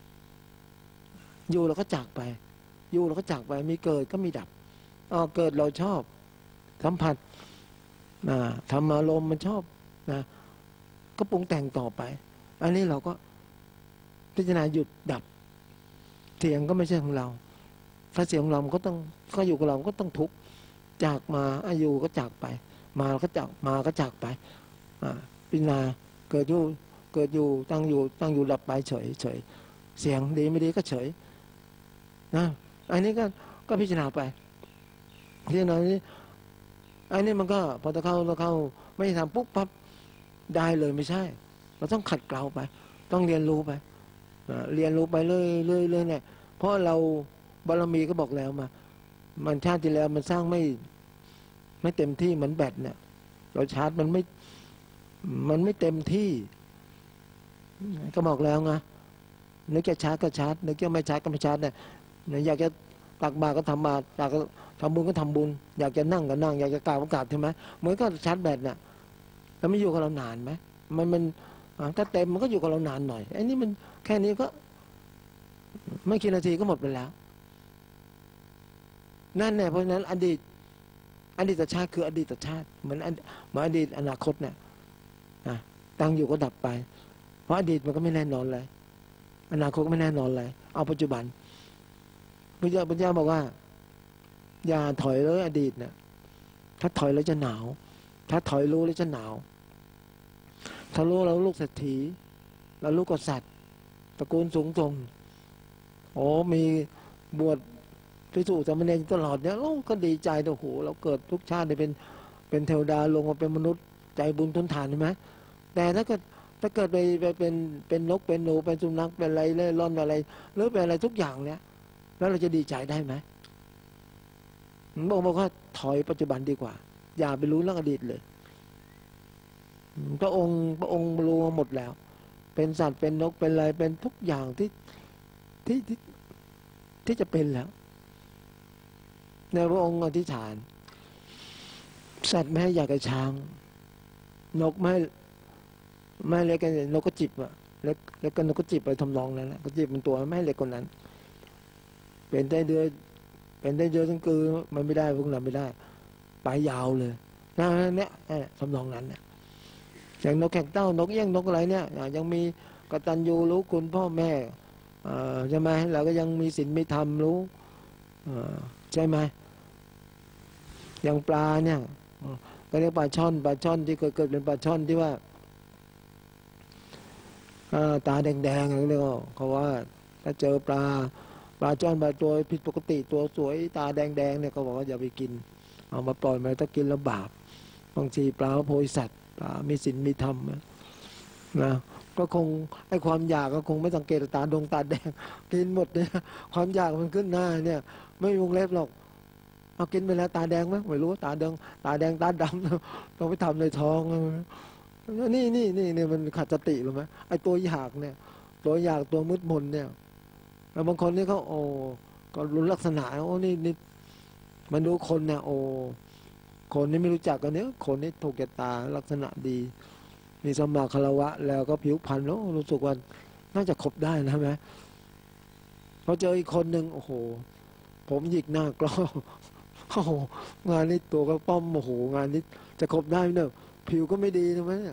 อยู่เราก็จากไปอยู่เราก็จากไปมีเกิดก็มีดับเกิดเราชอบสัมผัสธรรมารมณ์มันชอบก็ปรุงแต่งต่อไปอันนี้เราก็พิจารณาหยุดดับเสียงก็ไม่ใช่ของเราถ้าเสียงของเราก็ต้องก็อยู่กับเราก็ต้องทุกข์จากมาอยู่ก็จากไปมาก็จากไปพิจารณาเกิดอยู่ตั้งอยู่ดับไปเฉยเสียงดีไม่ดีก็เฉยนะอันนี้ก็พิจารณาไปพิจารณานี้อันนี้มันก็พอเราเข้าไม่ทำปุ๊บปั๊บได้เลยไม่ใช่เราต้องขัดเกลาไปต้องเรียนรู้ไปเรียนรู้ไปเรื่อยเนี่ยเพราะเราบารมีก็บอกแล้วมันชาติที่แล้วมันสร้างไม่เต็มที่เหมือนแบตเนี่ยเราชาร์จมันมันไม่เต็มที่ก็บอกแล้วไงนึกจะชาร์จก็ชาร์จนึกจะไม่ชาร์จก็ไม่ชาร์จเนี่ยอยากจะตักบาตรก็ทำบาตรอยากจะทำบุญก็ทำบุญอยากจะนั่งก็นั่งอยากจะกราบก็กราบใช่ไหมเหมือนก็ชาร์จแบตน่ะแล้วไม่อยู่กับเรานานไหมมันถ้าเต็มมันก็อยู่กับเรานานหน่อยไอ้นี่มันแค่นี้ก็ไม่กี่นาทีก็หมดไปแล้วนั่นแน่เพราะฉะนั้นอดีตชาติคืออดีตชาติเหมือนอดีตอนาคตเนี่ยตั้งอยู่ก็ดับไปเพราะอดีตมันก็ไม่แน่นอนเลยอนาคตก็ไม่แน่นอนเลยเอาปัจจุบันพระเจ้าบอกว่าอย่าถอยเลยอดีตเนี่ยถ้าถอยแล้วจะหนาวถ้าถอยรู้แล้วจะหนาวถ้ารู้แล้วลูกเศรษฐีแล้วลูกกษัตริย์ตระกูลสูงส่งมีบวชพิสูจน์สามเณรตลอดเนี่ยเราก็ดีใจโอ้โหเราเกิดทุกชาติได้เป็นเทวดาลงมาเป็นมนุษย์ใจบุญทนทานใช่ไหมแต่ถ้าเกิดไปเป็นนกเป็นหนูเป็นสุนัขเป็นอะไรเล่ร่อนอะไรหรือเป็นอะไรทุกอย่างเนี่ยแล้วเราจะดีใจได้ไหมบอกว่าถอยปัจจุบันดีกว่าอย่าไปรู้เรื่องอดีตเลยพระองค์รู้หมดแล้วเป็นสัตว์เป็นนกเป็นอะไรเป็นทุกอย่างที่จะเป็นแล้วในพระองค์อธิษฐานสัตว์ไม่ให้อยากกับช้างนกไม่เล็กกันนกก็จิบอะเล็กกันนกก็จิบไปทำนองนั้นแหละก็จิบเป็นตัวไม่เล็กคนนั้นเป็นได้เดือทั้งคือมันไม่ได้พวกนั้นไม่ได้ไปยาวเลยนะเนี่ยทำนองนั้นเนี่ยอย่างนกแขกเต้านกเอี้ยงนกอะไรเนี่ยยังมีกตัญญูรู้คุณพ่อแม่ใช่ไหมเราก็ยังมีศีลมีธรรมรู้ใช่ไหมอย่างปลาเนี่ยก็เรียกปลาช่อนที่เกิดเป็นปลาช่อนที่ว่าตาแดงๆอะไรเรียกเขาว่าถ้าเจอปลาช่อนปลาตัวผิดปกติตัวสวยตาแดงเนี่ยเขาบอกว่าอย่าไปกินเอามาปล่อยมาถ้ากินแล้วบาปบางทีปลาโพธิสัตว์ปลามีศีลมีธรรมนะก็คงไอ้ความอยากก็คงไม่สังเกตตาดงตาแดงกินหมดเนี่ยความอยากมันขึ้นหน้าเนี่ยไม่มีวงเล็บหรอกเอากินไปแล้วตาแดงไหมไม่รู้ตาแดงตาดำต้องไปทำในท้องนี่มันขัดสติหรือไหมไอ้ตัวอยากเนี่ยตัวอยากตัวมืดมนเนี่ยแล้วบางคนนี่เขาก็รู้ลักษณะนี่มันดูคนเนี่ยคนนี้ไม่รู้จักกันเนี่ยคนนี้ถูกแก่ตาลักษณะดีมีสมาคารวะแล้วก็ผิวพรรณแล้วรู้สึกว่าน่าจะคบได้นะไหมพอเจออีกคนหนึ่งโอ้โหผมหยิกหน้ากล้องานนี้ตัวก็ป้อมโอ้โหงานนี้จะคบได้เนอะผิวก็ไม่ดีใช่ไหมเนี่ย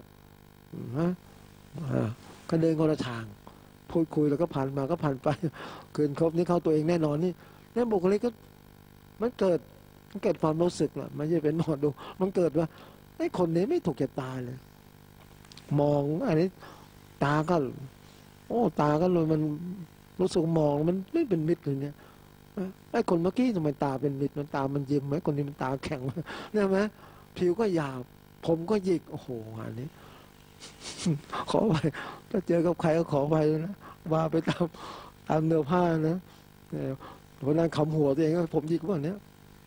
ก็เดินคนละทางพูดคุยแล้วก็ผ่านมาก็ผ่านไปคืนครบนี่เข้าตัวเองแน่นอนนี่บุคลิกก็มันเกิดความรู้สึกล่ะไม่ใช่เป็นหมอดูมันเกิดว่าไอ้คนนี้ไม่ถูกแก่ตาเลยมองอันนี้ตาก็ตาก็เลยมันรู้สึกมองมันไม่เป็นมิตรเลยเนี่ยไอ้คนเมื่อกี้ทำไมตาเป็นมิตรมันตามันยิ้มไหมคนนี้มันตาแข็งเนี่ยไหมผิวก็หยาบผมก็หยิกโอ้โหอันนี้ขอไปถ้าเจอกับใครก็ขอไปนะว่าไปตามเนื้อผ้านะเพราะนั้นคำหัวตัวเองผมหยิกว่าเนี้ย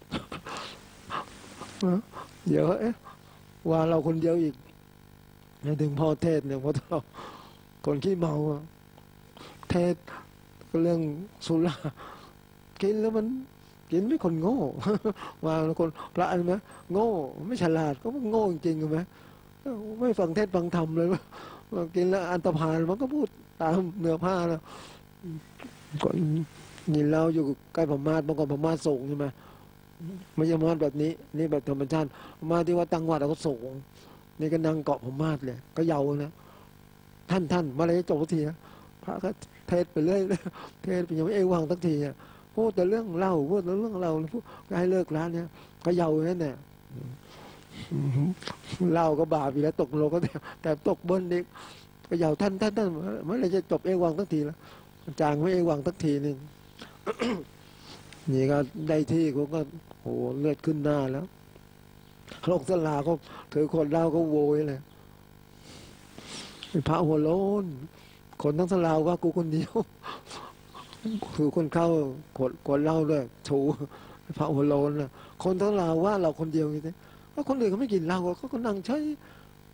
เดี๋ยวว่าเราคนเดียวอีกถึงพ่อเทศเนี่ยเพราะเราคนขี้เมาเทศก็เรื่องสุรากินแล้วมันกินไม่คนโง่ว่าคนพระอะไรไหมโง่ไม่ฉลาดก็โง่จริงๆไหมไม่ฟังเทศฟังธรรมเลยว่ากินแล้วอันตรพานมันก็พูดตามเนื้อผ้าแล้วก่อนยินเราอยู่ใกล้พม่าเมื่อก่อนพม่าส่งใช่ไหมไม่ใช่พม่าแบบนี้นี่แบบธรรมชาติพม่าที่ว่าตั้งวัดแล้วก็ส่งนี่ก็นั่งเกาะพม่าเลยก็เยาว์นะท่านมาเลยจบทีนะพระก็เทศไปเรื่อยเทศไปยังไม่วางสักทีพูดแต่เรื่องเล่าพูดแต่เรื่องเราพูดให้เลิกร้านเนี่ยก็เยาว์นั่นแหละเล่าก็บาปอีกแล้วตกโลก็แต่ตกบนเด็กก็เยาว์ท่านเมื่อไรจะจบวางสักทีแล้วจางไม่วางสักทีนึงนี่ก็ได้ที่เขาก็โหเลือดขึ้นหน้าแล้วโลกสลาก็ถือคนเล่าก็โวยเลยพระหัวโล้นคนทั้งสลาวว่ากูคนเดียวคือคนเข้าคนเล่าด้วยถูพระโหโลนนะคนทั้งเราว่าเราคนเดียวอย่างนี้ว่าคนอื่นเขาไม่กินเหล้าเขาก็นั่งใช้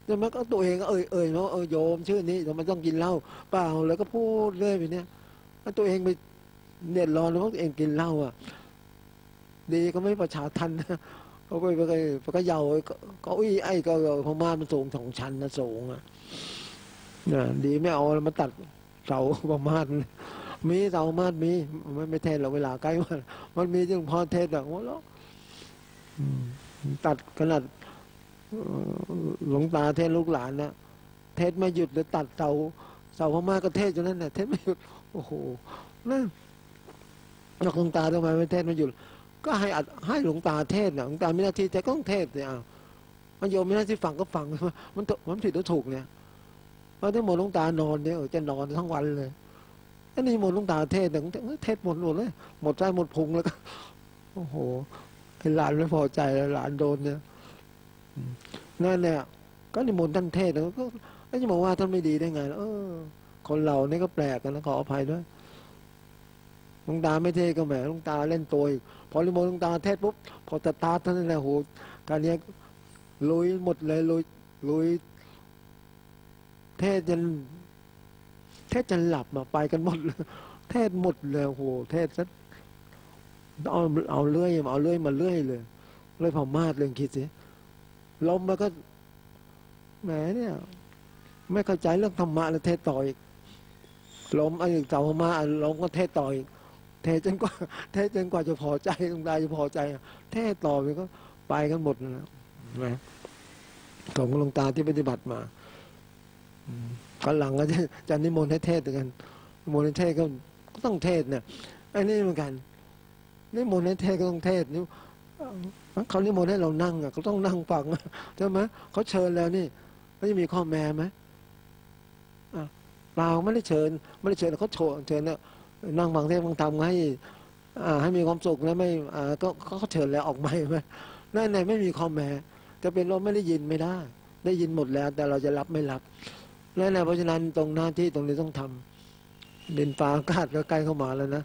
ใช่ไหมก็ตัวเองก็เนาะโยมชื่อนี้ทำไมต้องกินเหล้าเปล่าแล้วก็พูดเรื่อยไปเนี่ยแล้วตัวเองไปเดือดร้อนแล้วตัวเองกินเหล้าอ่ะดีก็ไม่ประชาทันนะเขาก็เยาก็ไอ้ก็พม่ามันสูงสองชั้นนะสูงอ่ะเนี่ยดีไม่เอามาตัดเสาพม่ามีเสาพม่ามีไม่เทศเราเวลาใกล้มันมีจึงพอเทศอ่ะว่าแล้วตัดขนาดหลวงตาเทศลูกหลานนะเทศไม่หยุดเลยตัดเสาพม่าก็เทศจนนั้นเนี่ยเทศไม่หยุดโอ้โหนั่นหลวงตาทำไมไม่เทศไม่หยุดก็ให้หลวงตาเทศเนี่ยหลวงตามีหน้าที่แต่ก็ต้องเทศเนี่ยมันโยมมีหน้าที่ฟังก็ฟังมันผิดหรือถูกเนี่ยเพราะถ้าหมดหลวงตานอนเนี่ยจะนอนทั้งวันเลยอันนี้หมดหลวงตาเทศเนี่ยเทศหมดเลยหมดใจหมดพุงแล้วก็โอ้โหไอ้หลานไม่พอใจแล้วหลานโดนเนี่ยนั่นเนี่ยก็นิมนต์ท่านเทศแล้วก็จะบอกว่าท่านไม่ดีได้ไงคนเราเนี่ยก็แปลกกันนะขออภัยด้วยหลวงตาไม่เทศก็แหมหลวงตาเล่นตัวอีกพอนิมนต์หลวงตาเทศปุ๊บพอตาท่านนั่นแหละโหการนี้ลุยหมดเลยลุยเทศจนหลับมาไปกันหมดเลยเทศหมดเลยโหเทศซะเอาเลื่อยมาเลื่อยเลยพม่าเลยคิดสิลมมันก็แหมเนี่ยไม่เข้าใจเรื่องธรรมะแล้วเทศต่ออีกลมอีกเจ้าพม่าลมก็เทศต่ออีกเทศจนกว่าจะพอใจตรงใดจะพอใจเทศต่อไปก็ไปกันหมดนะของหลวงตาที่ปฏิบัติมาข้างหลังก็จะนิมนต์ให้เทศกันนิมนต์ให้เทศก็ต้องเทศเนี่ยไอ้นี่เหมือนกันนิมนต์ให้เทศก็ต้องเทศนี่เขานิมนต์ให้เรานั่งก็ต้องนั่งฟังใช่ไหมเขาเชิญแล้วนี่ไม่มีข้อแม้ไหมเราไม่ได้เชิญเขาเชิญเนี่ยนั่งฟังเทศฟังธรรมให้มีความสุขแล้วไม่ก็เขาเชิญแล้วออกมาไหมนั่นไม่มีข้อแม้จะเป็นเราไม่ได้ยินไม่ได้ยินหมดแล้วแต่เราจะรับไม่รับนั่นเพราะฉะนั้นตรงหน้าที่ตรงนี้ต้องทำดินฟ้าอากาศก็ใกล้เข้ามาแล้วนะ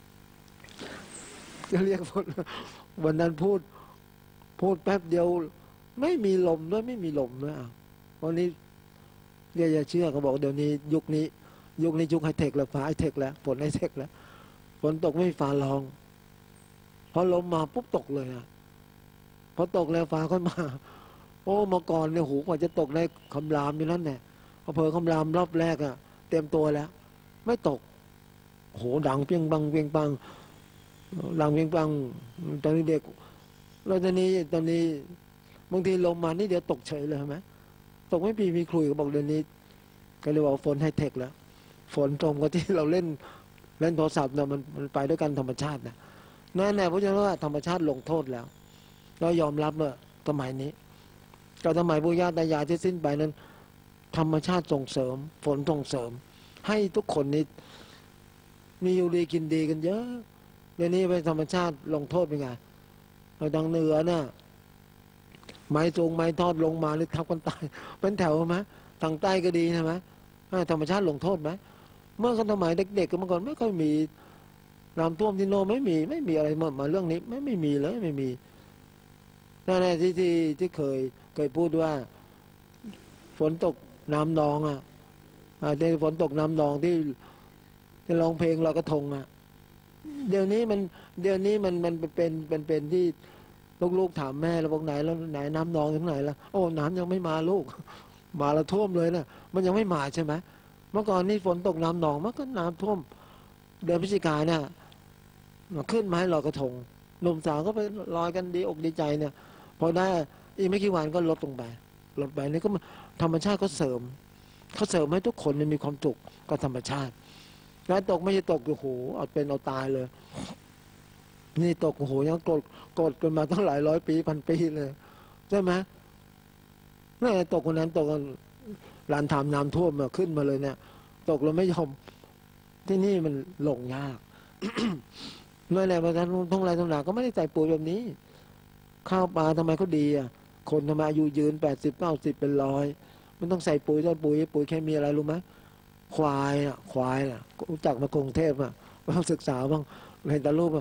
จะเรียกวันนั้นพูดแป๊บเดียวไม่มีลมด้วยไม่มีลมด้วยวันนี้อย่าเชื่อเขาบอกเดี๋ยวนี้ยุคนี้ยุคไฮเทคแล้วฟ้าไฮเทคแล้วฝนไฮเทคแล้วฝนตกไม่มีฟ้าร้องพอลมมาปุ๊บตกเลยพอตกแล้วฟ้าก็มาโอ้มาก่อนเนี่ยหูกว่าจะตกได้คำรามอยู่นั่นแหละพอเพอคำรามรอบแรกเตรียมตัวแล้วไม่ตกโหดังเพียงบังดังเพียงบังตอนนี้เด็กแล้วตอนนี้บางทีลมมานี่เดี๋ยวตกเฉยเลยใช่ไหมตกไม่มีคลุยก็บอกเดี๋ยวนี้ก็เลยว่าฝนไฮเทคแล้วฝนตรงกับที่เราเล่นโทรศัพท์เนี่ยมันไปด้วยกันธรรมชาตินะนั่นแหละเพราะฉะนั้นว่าธรรมชาติลงโทษแล้วเรายอมรับเมื่อสมัยนี้กับสมัยปู่ย่าตายายที่สิ้นไปนั้นธรรมชาติส่งเสริมฝนส่งเสริมให้ทุกคนนี้มีอยู่ดีกินดีกันเยอะเดี๋ยวนี้ไปธรรมชาติลงโทษเป็นไงเราดังเหนือน่ะไม้สูงไม้ทอดลงมาหรือทับกันตายเป็นแถวไหมทางใต้ก็ดีใช่ไหมธรรมชาติลงโทษไหมเมื่อสมัยเด็กๆก็เมื่อก่อนไม่ค่อยมีน้ำท่วมที่โน่ไม่มีอะไรมาเรื่องนี้ไม่มีเลยไม่มีนั่นแหละที่เคยพูดว่าฝนตกน้ำนองที่ฝนตกน้ำนองที่ร้องเพลงลอยกระทงเดี๋ยวนี้มันเป็นที่ลูกๆถามแม่แล้วบอกไหนน้ำนองถึงไหนแล้วโอ้น้ำยังไม่มาลูกมาแล้วท่วมเลยนะมันยังไม่มาใช่ไหมเมื่อก่อนนี่ฝนตกน้ำนองมันก็น้ำท่วมเดือนพฤศจิกายนเนี่ยขึ้นมาให้ลอยกระทงหนุ่มสาวก็ไปลอยกันดีอกดีใจเนี่ยพอได้อีกไม่กี่วันก็ลดไปนี่ก็ธรรมชาติก็เสริมให้ทุกคนมีความสุขกับธรรมชาติแล้วตกไม่ใช่ตกโอ้โหเอาเป็นเอาตายเลยนี่ตกโอ้โหยังกดกันมาตั้งหลายร้อยปีพันปีเลยใช่ไหมนี่ตกคนนั้นตกลานทามน้ำท่วมขึ้นมาเลยเนี่ยตกแล้วไม่ยอมที่นี่มันลงยากนั่นแหละเพราะฉะนั้นท้องไรท้องหนาก็ไม่ได้ใส่ปุ๋ยแบบนี้ข้าวปลาทำไมเขาดีคนทำไมอายุยืน80-90เป็น100มันต้องใส่ปุ๋ยเคมีอะไรรู้ไหมควายรู้จักมากรุงเทพต้องศึกษาบ้างเห็นแต่รูป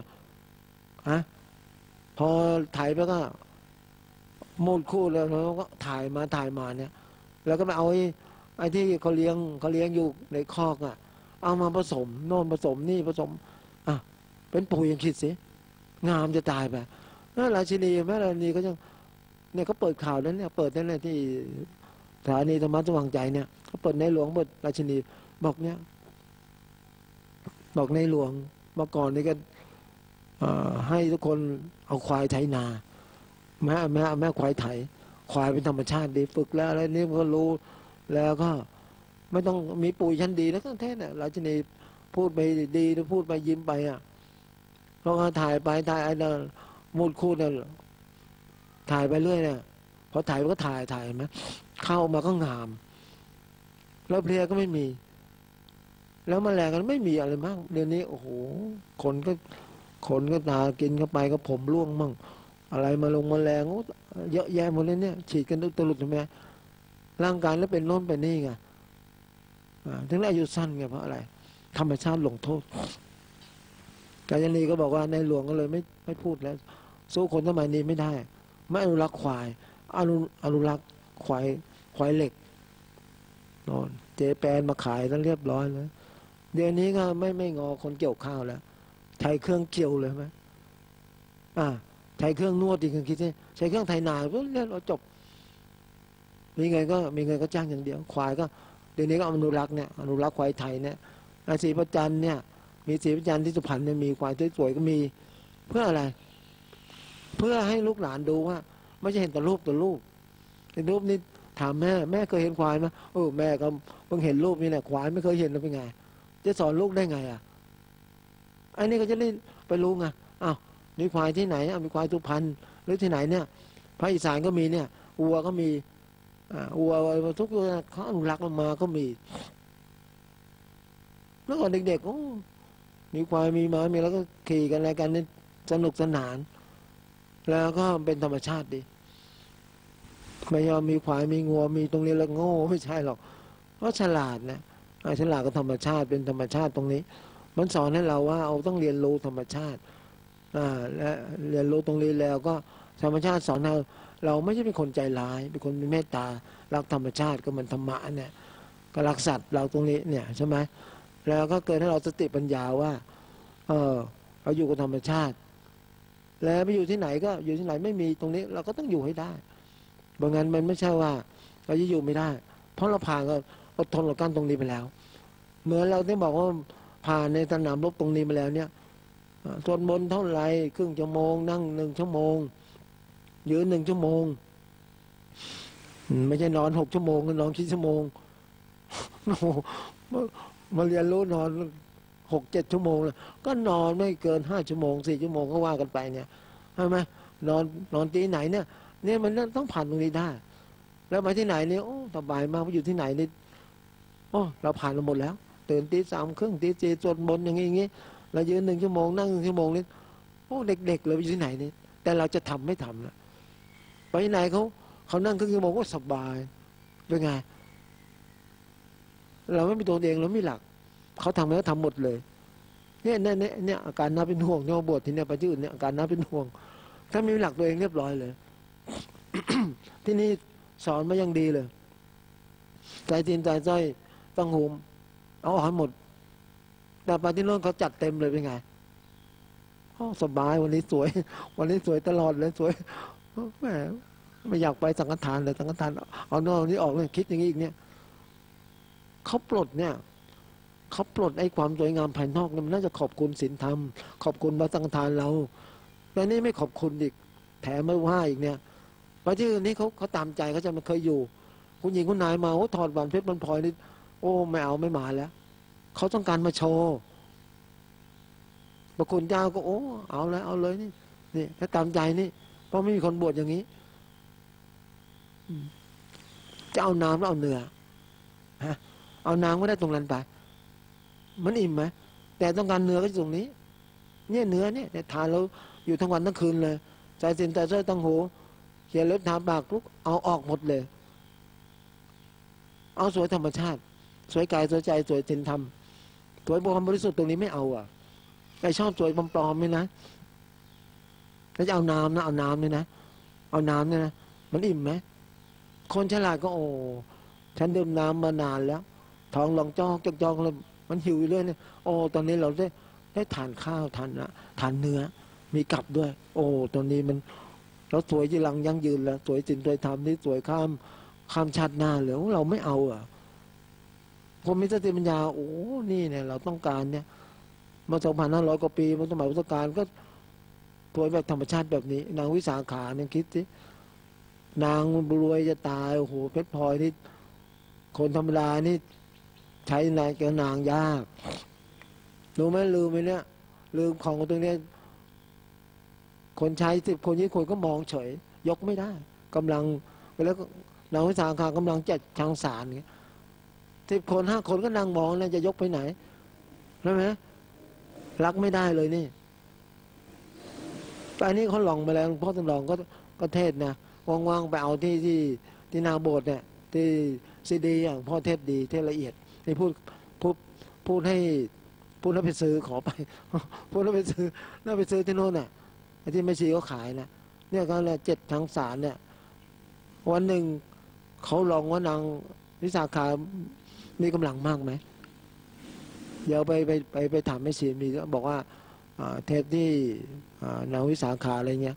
พอถ่ายไปก็มูดคู่แล้วก็ถ่ายมาเนี่ยแล้วก็ไปเอาไอ้ที่เขาเลี้ยงอยู่ในคอกอ่ะเอามาผสมโน่นผสมนี่ผสมอ่ะเป็นปุ๋ยยังคิดสิงามจะตายไปแล้วราชินีแม่ราชินีก็ยังเนี่ยเขาเปิดข่าวนั้นเนี่ยเปิดนั่นแหละที่สถานีธรรมะสว่างใจเนี่ยเขาเปิดในหลวงเปิดราชินีบอกเนี่ยบอกในหลวงเมื่อก่อนนี่ก็ให้ทุกคนเอาควายไถนาแม่ควายไถควายเป็นธรรมชาติดีฝึกแล้วอะไรนี่ก็รู้แล้วก็ไม่ต้องมีปุ๋ยชั้นดีแล้วก็แท้เนี่ยราชินีพูดไปดีหรือพูดไปยิ้มไปอ่ะเขาก็ถ่ายไปถ่ายไอ้นั่นมูดคูดเนี่ยถ่ายไปเรื่อยเนี่ยพอถ่ายก็ถ่ายไหมเข้ามาก็งามแล้วเพลียก็ไม่มีแล้วแมลงกันไม่มีอะไรมากเดี๋ยวนี้โอ้โหคนก็ตากินเข้าไปก็ผมร่วงมั่งอะไรมาลงแมลงเยอะแยะหมดเลยเนี่ยฉีดกันตลุดใช่ไหมร่างกายแล้วเป็นโน่นเป็นนี่ไงถึงได้อายุสั้นไงเพราะอะไรธรรมชาติลงโทษกาญจนีก็บอกว่าในหลวงก็เลยไม่พูดแล้วสู้คนสมัยนี้ไม่ได้ไม่อนุรักษ์ควายอนุรักษ์ควายเหล็กนอนเจแปนมาขายตั้งเรียบร้อยแล้วเดี๋ยวนี้ก็ไม่งอคนเกี่ยวข้าวแล้วใช้เครื่องเกี่ยวเลยไหมใช้เครื่องนวดอีกคิดสิใช้เครื่องไถนาปุ๊บเนี่ยเราจบมีเงินก็จ้างอย่างเดียวควายก็เดี๋ยวนี้ก็อนุรักษ์เนี่ยอนุรักษ์ควายไทยเนี่ยศรีประจันเนี่ยมีศรีประจันที่สุพรรณเนี่ยมีควายสวยๆก็มีเพื่ออะไรเพื่อให้ลูกหลานดูว่าไม่ใช่เห็นแต่รูปเห็นรูปนี่ถามแม่เคยเห็นควายไหมแม่ก็เพิ่งเห็นรูปนี่แหละควายไม่เคยเห็นแล้วเป็นไงจะสอนลูกได้ไงไอ้นี่ก็จะได้ไปรู้ไงมีควายที่ไหนมีควายสุพรรณหรือที่ไหนเนี่ยภาคอีสานก็มีเนี่ยวัวก็มีวัวทุกตัวเขาอนุรักษ์มาก็มีเมื่อก่อนเด็กๆมีควายมีม้ามีแล้วก็ขี่กันอะไรกันนี่สนุกสนานแล้วก็เป็นธรรมชาติดีไม่ยอมมีควายมีงัวมีตรงนี้แล้วโง่ไม่ใช่หรอกเพราะฉลาดนะฉลาดก็ธรรมชาติเป็นธรรมชาติตรงนี้มันสอนให้เราว่าเอาต้องเรียนรู้ธรรมชาติและเรียนรู้ตรงนี้แล้วก็ธรรมชาติสอนเราไม่ใช่เป็นคนใจร้ายเป็นคนมีเมตตารักธรรมชาติก็มันธรรมะเนี่ยก็รักสัตว์เราตรงนี้เนี่ยใช่ไหมแล้วก็เกิดให้เราสติปัญญาว่าเราอยู่กับธรรมชาติแล้วไปอยู่ที่ไหนก็อยู่ที่ไหนไม่มีตรงนี้เราก็ต้องอยู่ให้ได้บางงานมันไม่ใช่ว่าเราจะอยู่ไม่ได้เพราะเราผ่านก็อดทนกับการตรงนี้ไปแล้วเหมือนเราได้บอกว่าผ่านในสนามรบตรงนี้มาแล้วเนี่ยสวดมนต์เท่าไหร่ครึ่งชั่วโมงนั่ง1 ชั่วโมงยืน1 ชั่วโมงไม่ใช่นอน6 ชั่วโมงก็นอนกี่ชั่วโมงมาเรียนรู้นอน6-7 ชั่วโมงเลยก็นอนไม่เกิน5 ชั่วโมง4 ชั่วโมงก็ว่ากันไปเนี่ยใช่ไหมนอนที่ไหนเนี่ยมันต้องผ่านตรงนี้ได้แล้วมาที่ไหนเนี่ยสบายมากไปอยู่ที่ไหนนี่เราผ่านมาหมดแล้วตื่นตี 3 ครึ่งตี 4สวดมนต์อย่างงี้เรายืน1 ชั่วโมงนั่ง1 ชั่วโมงนี่เด็กๆเลยไปอยู่ที่ไหนนี่แต่เราจะทำไม่ทำนะไปที่ไหนเขานั่งครึ่งชั่วโมงก็สบายเป็นไงเราไม่มีตัวเองเราไม่หลักเขาทำแล้วทำหมดเลยเนี่ยอาการน่าเป็นห่วงเนี่ยบวชที่เนี่ยไปที่อื่นเนี่ยอาการน่าเป็นห่วงถ้ามีหลักตัวเองเรียบร้อยเลย ที่นี่สอนมาอย่างดีเลยใจตีนใจจ้อยต้องหูเอาออกให้หมดแต่ไปที่โน่นเขาจัดเต็มเลยเป็นไงสบายวันนี้สวยตลอดเลยสวยแหมไม่อยากไปสังฆทานเลยสังฆทานเอานอกนี้ออกเลยคิดอย่างนี้อีกเนี่ยเขาปลดเนี่ยเขาปลดไอ้ความสวยงามภายนอกมันน่าจะขอบคุณศีลธรรมขอบคุณพระสังฆทานเราแต่นี่ไม่ขอบคุณอีกแถมไม่ว่าอีกเนี่ยไปที่อื่นนี้เขาตามใจเขาจะมันเคยอยู่คุณหญิงคุณนายมาถอดแหวนเพชรมันพลอยนี่ไม่เอาไม่มาแล้วเขาต้องการมาโชว์พระคุณเจ้าก็เอาแล้วเอาเลยนี่ถ้าตามใจนี่เพราะไม่มีคนบวชอย่างนี้จะเอาน้ำแล้วเอาเนื้อเอาน้ำก็ได้ตรงนั้นไปมันอิ่มไหมแต่ต้องการเนื้อก็ตรงนี้เนี่ยเนื้อเนี่ยทานแล้วอยู่ทั้งวันทั้งคืนเลยใจสินใจช่วยตั้งหูเขียนเล็บทาปากลุกเอาออกหมดเลยเอาสวยธรรมชาติสวยกายสวยใจสวยศีลธรรมสวยความบริสุทธิ์ตรงนี้ไม่เอาไอ้ชอบสวยปลอมๆนี่นะแล้วจะเอาน้ำนะเอาน้ำนี่นะเอาน้ำเนี่ยนะมันอิ่มไหมคนฉลาดก็ฉันดื่มน้ำมานานแล้วท้องลองจอกจอกแล้วมันหิวอยู่เรื่อยเนี่ยโอ้ตอนนี้เราได้ทานข้าวทานเนื้อมีกลับด้วย โอ้ตอนนี้มันเราสวยจีรังยั่งยืนแล้วสวยจริงสวยธรรมนี่สวยข้ามชาติหน้าเลยเราไม่เอาอ่ะผมมีสติปัญญาโอ้นี่เนี่ยเราต้องการเนี่ยมา2,500 กว่าปีมาสมัยพุทธกาลก็สวยแบบธรรมชาติแบบนี้นางวิสาขาเนี่ยคิดสินางรวยจะตายโอ้โหเพชรพลอยนี่คนธรรมดานี่ใช้นายกับนางยากรู้ไหมลืมไหมเนี่ยลืมของตรงนี้คนใช้10 คน20 คนก็มองเฉยยกไม่ได้กำลังแล้วนางวิสาขากำลังจัดทางสารเงี้ย10 คน5 คนก็นั่งมองนะจะยกไปไหนใช่ไหมรักไม่ได้เลยนี่แต่อันนี้เขาลองมาแล้วพ่อท่านลองก็เทศนะว่างๆไปเอาที่นาโบสถ์เนี่ยที่ซีดีอย่างพ่อเทศดีเทศละเอียดนี่พูดให้ไปซื้อขอไปพูดให้ไปซื้อแล้วไปซื้อที่โน่นน่ะที่ไม่ชีก็ขายนะเนี่ยก็เลย7 ทางสารเนี่ยวันหนึ่งเขาลองว่านางวิสาขามีกำลังมากไหมเดี๋ยวไปถามแม่ชีมีก็บอกว่าเทปที่นางวิสาขาอะไรเงี้ย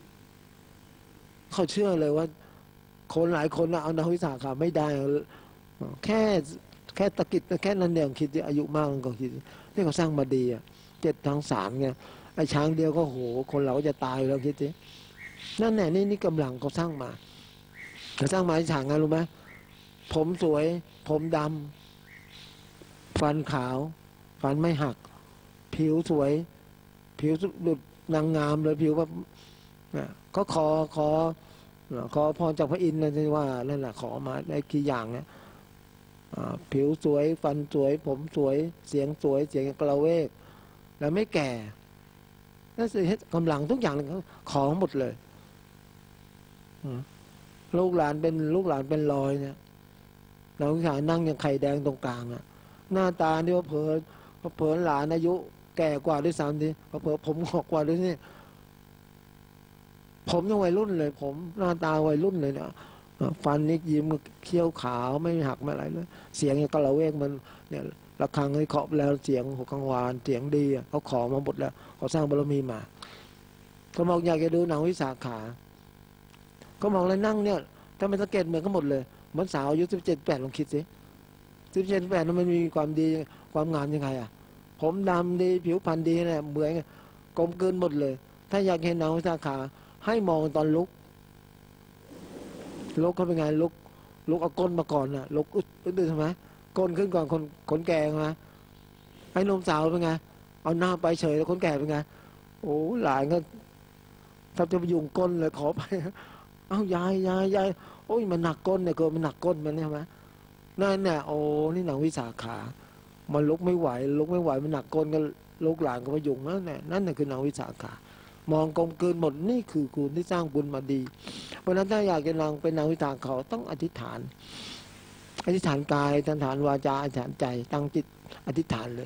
เขาเชื่อเลยว่าคนหลายคนนะเอานางวิสาขาไม่ได้แค่ตะกิดแค่นั้นเดียวคิดอายุมากก็คิดนี่เขาสร้างมาดี7 ทางสารไงไอ้ช้างเดียวก็โหคนเราก็จะตายแล้วคิดสินั่นแหละนี่กำลังเขาสร้างมาเขาสร้างมาให้ฉางไงรู้ไหมผมสวยผมดำฟันขาวฟันไม่หักผิวสวยผิวดุดนางงามเลยผิวแบบก็ขอพรจากพระอินทร์นะที่ว่านั่นแหละขอมาได้กี่อย่างเนี่ยผิวสวยฟันสวยผมสวยเสียงสวยเสียงกระเวกแล้วไม่แก่นั่นคือกำลังทุกอย่างของหมดเลยลูกหลานเป็นรอยเนี่ยเราขานั่งอย่างไข่แดงตรงกลางหน้าตานี่ว่าเผลอหลานอายุแก่กว่าด้วยซ้ำทีเผลอผมหอกกว่าด้วยนี่ผมยังวัยรุ่นเลยผมหน้าตาวัยรุ่นเลยนะฟันนี่ยิ้มเขี้ยวขาวไม่หักไม่อะไรเลยเสียงอย่างกระเวกมันเนี่ยระฆังให้เคาะแล้วเสียงหัวกังวานเสียงดีเขาขอมาหมดแล้วเขาสร้างบารมีมาก็มองอยากจะดูนางวิสาขาก็มองแล้วนั่งเนี่ยถ้าไม่สังเกตเหมือนกันหมดเลยเหมือนสาวอายุ17-18ลองคิดสิ17-18มันมีความดีความงามยังไงผมดำดีผิวพรรณดีเนี่ยเหมือนกลมกลืนหมดเลยถ้าอยากเห็นนางวิสาขาให้มองตอนลุกเขาเป็นไงลุกเอาก้นมาก่อนลุกอึดใช่ไหมก้นขึ้นก่อนคนแก่มาไอ้นมสาวเป็นไงเอาหน้าไปเฉยแล้วคนแก่เป็นไงโอ้หลานก็ถ้าจะไปยุงก้นเลยขอไปเอ้ายายโอ้ยมันหนักก้นเนี่ยเกิดมันหนักก้นมันใช่ไหมนั่นเนี่ยโอ้นี่นางวิสาขามันลุกไม่ไหวมันหนักก้นก็ลูกหลานก็ไปยุงนั่นน่ะคือนางวิสาขามองกลมกลืนหมดนี่คือคุณที่สร้างบุญมาดีเพราะนั้นถ้าอยากจะเป็นนางวิสาขาต้องอธิษฐานกายอธิษฐานวาจาอธิษฐานใจตั้งจิตอธิษฐานเลย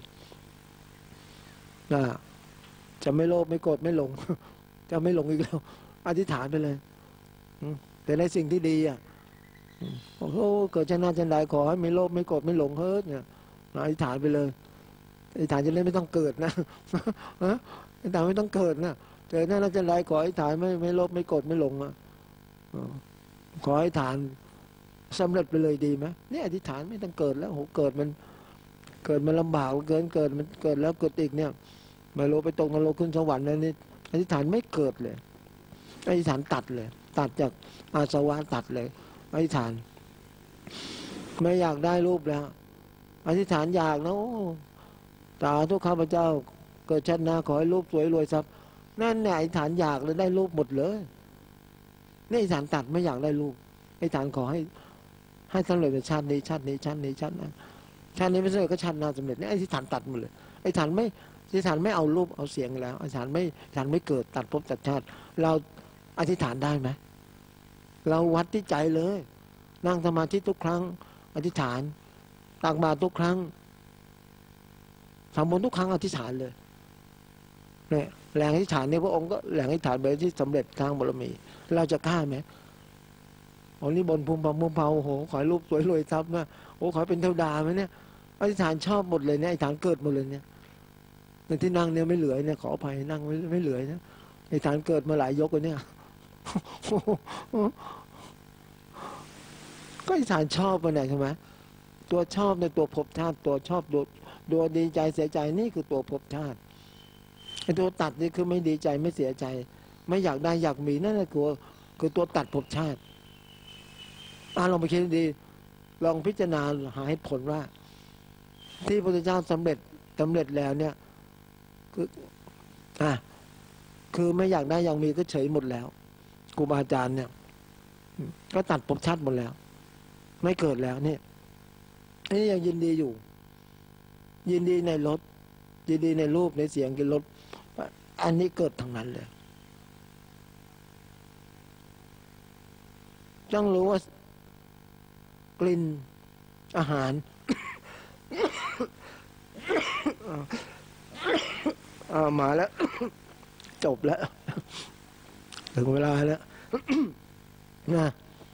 จะไม่โลภไม่โกรธไม่หลงจะไม่หลงอีกแล้วอธิษฐานไปเลยแต่ในสิ่งที่ดีโอ้โหเกิดชนะจันไดขอให้ไม่โลภไม่โกรธไม่หลงเฮ้ยเนี่ยอธิษฐานไปเลยอธิษฐานจะเล่นไม่ต้องเกิดนะอธิษฐานไม่ต้องเกิดนะเกิดนั่นจันไดขออธิษฐานไม่โลภไม่โกรธไม่หลงขออธิษฐานสำเร็จไปเลยดีไหมนี่อธิษฐานไม่ต้องเกิดแล้วโหเกิดมันลำบากเกิดมันเกิดแล้วเกิดอีกเนี่ยไม่รู้ไปตกนรกขึ้นสวรรค์นั่นนี่อธิษฐานไม่เกิดเลยอธิษฐานตัดเลยตัดจากอาสวะตัดเลยอธิษฐานไม่อยากได้รูปแล้วอธิษฐานอยากนะตาทุกข้าพเจ้าเกิดชาติหน้าขอให้รูปสวยรวยทรัพย์นั่นเนี่ยอธิษฐานอยากเลยได้รูปหมดเลยนี่อธิษฐานตัดไม่อยากได้รูปอธิษฐานขอให้สำเร็จในชาตินี้ชาตินั้นชาตินี้ไม่สำเร็จก็ชาติหน้าสำเร็จนี่อธิษฐานตัดหมดเลยอธิษฐานไม่เอารูปเอาเสียงแล้วอธิษฐานไม่เกิดตัดภพตัดชาติเราอธิษฐานได้ไหมเราวัดที่ใจเลยนั่งสมาธิทุกครั้งอธิษฐานตักบาตรทุกครั้งทำบุญทุกครั้งอธิษฐานเลยเนี่ยแรงอธิษฐานเนี่ยพระองค์ก็แรงอธิษฐานไปที่สำเร็จทางบารมีเราจะกล้าไหมอ๋อนี่บนภูมิภูมิเผาโอ้โหขอให้รูปสวยรวยทรัพย์นะโอ้ขอให้เป็นเทวดาไหมเนี่ยอธิษฐานชอบหมดเลยเนี่ยอธิษฐานเกิดหมดเลยเนี่ยในที่นั่งเนี่ยไม่เหลือเนี่ยขออภัยนั่งไม่เหลือนะอธิษฐานเกิดมาหลายยกเลยเนี่ยก็อธิษฐานชอบมาไหนใช่ไหมตัวชอบในตัวภพชาติตัวชอบตัวดีใจเสียใจนี่คือตัวภพชาติไอ้ตัวตัดนี่คือไม่ดีใจไม่เสียใจไม่อยากได้อยากมีนั่นแหละคือตัวตัดภพชาติลองไปคิดดีลองพิจารณาหาเหตุผลว่าที่พระพุทธเจ้าสำเร็จแล้วเนี่ยคือไม่อยากได้อยากมีก็เฉยหมดแล้วครูบาอาจารย์เนี่ยก็ตัดภพชาติหมดแล้วไม่เกิดแล้วเนี่ยนี่ยังยินดีอยู่ยินดีในรสยินดีในรูปในเสียงกินรสอันนี้เกิดทั้งนั้นเลยต้องรู้ว่ากลิ่นอาหารมาแล้วจบแล้วถึงเวลาแล้วนะ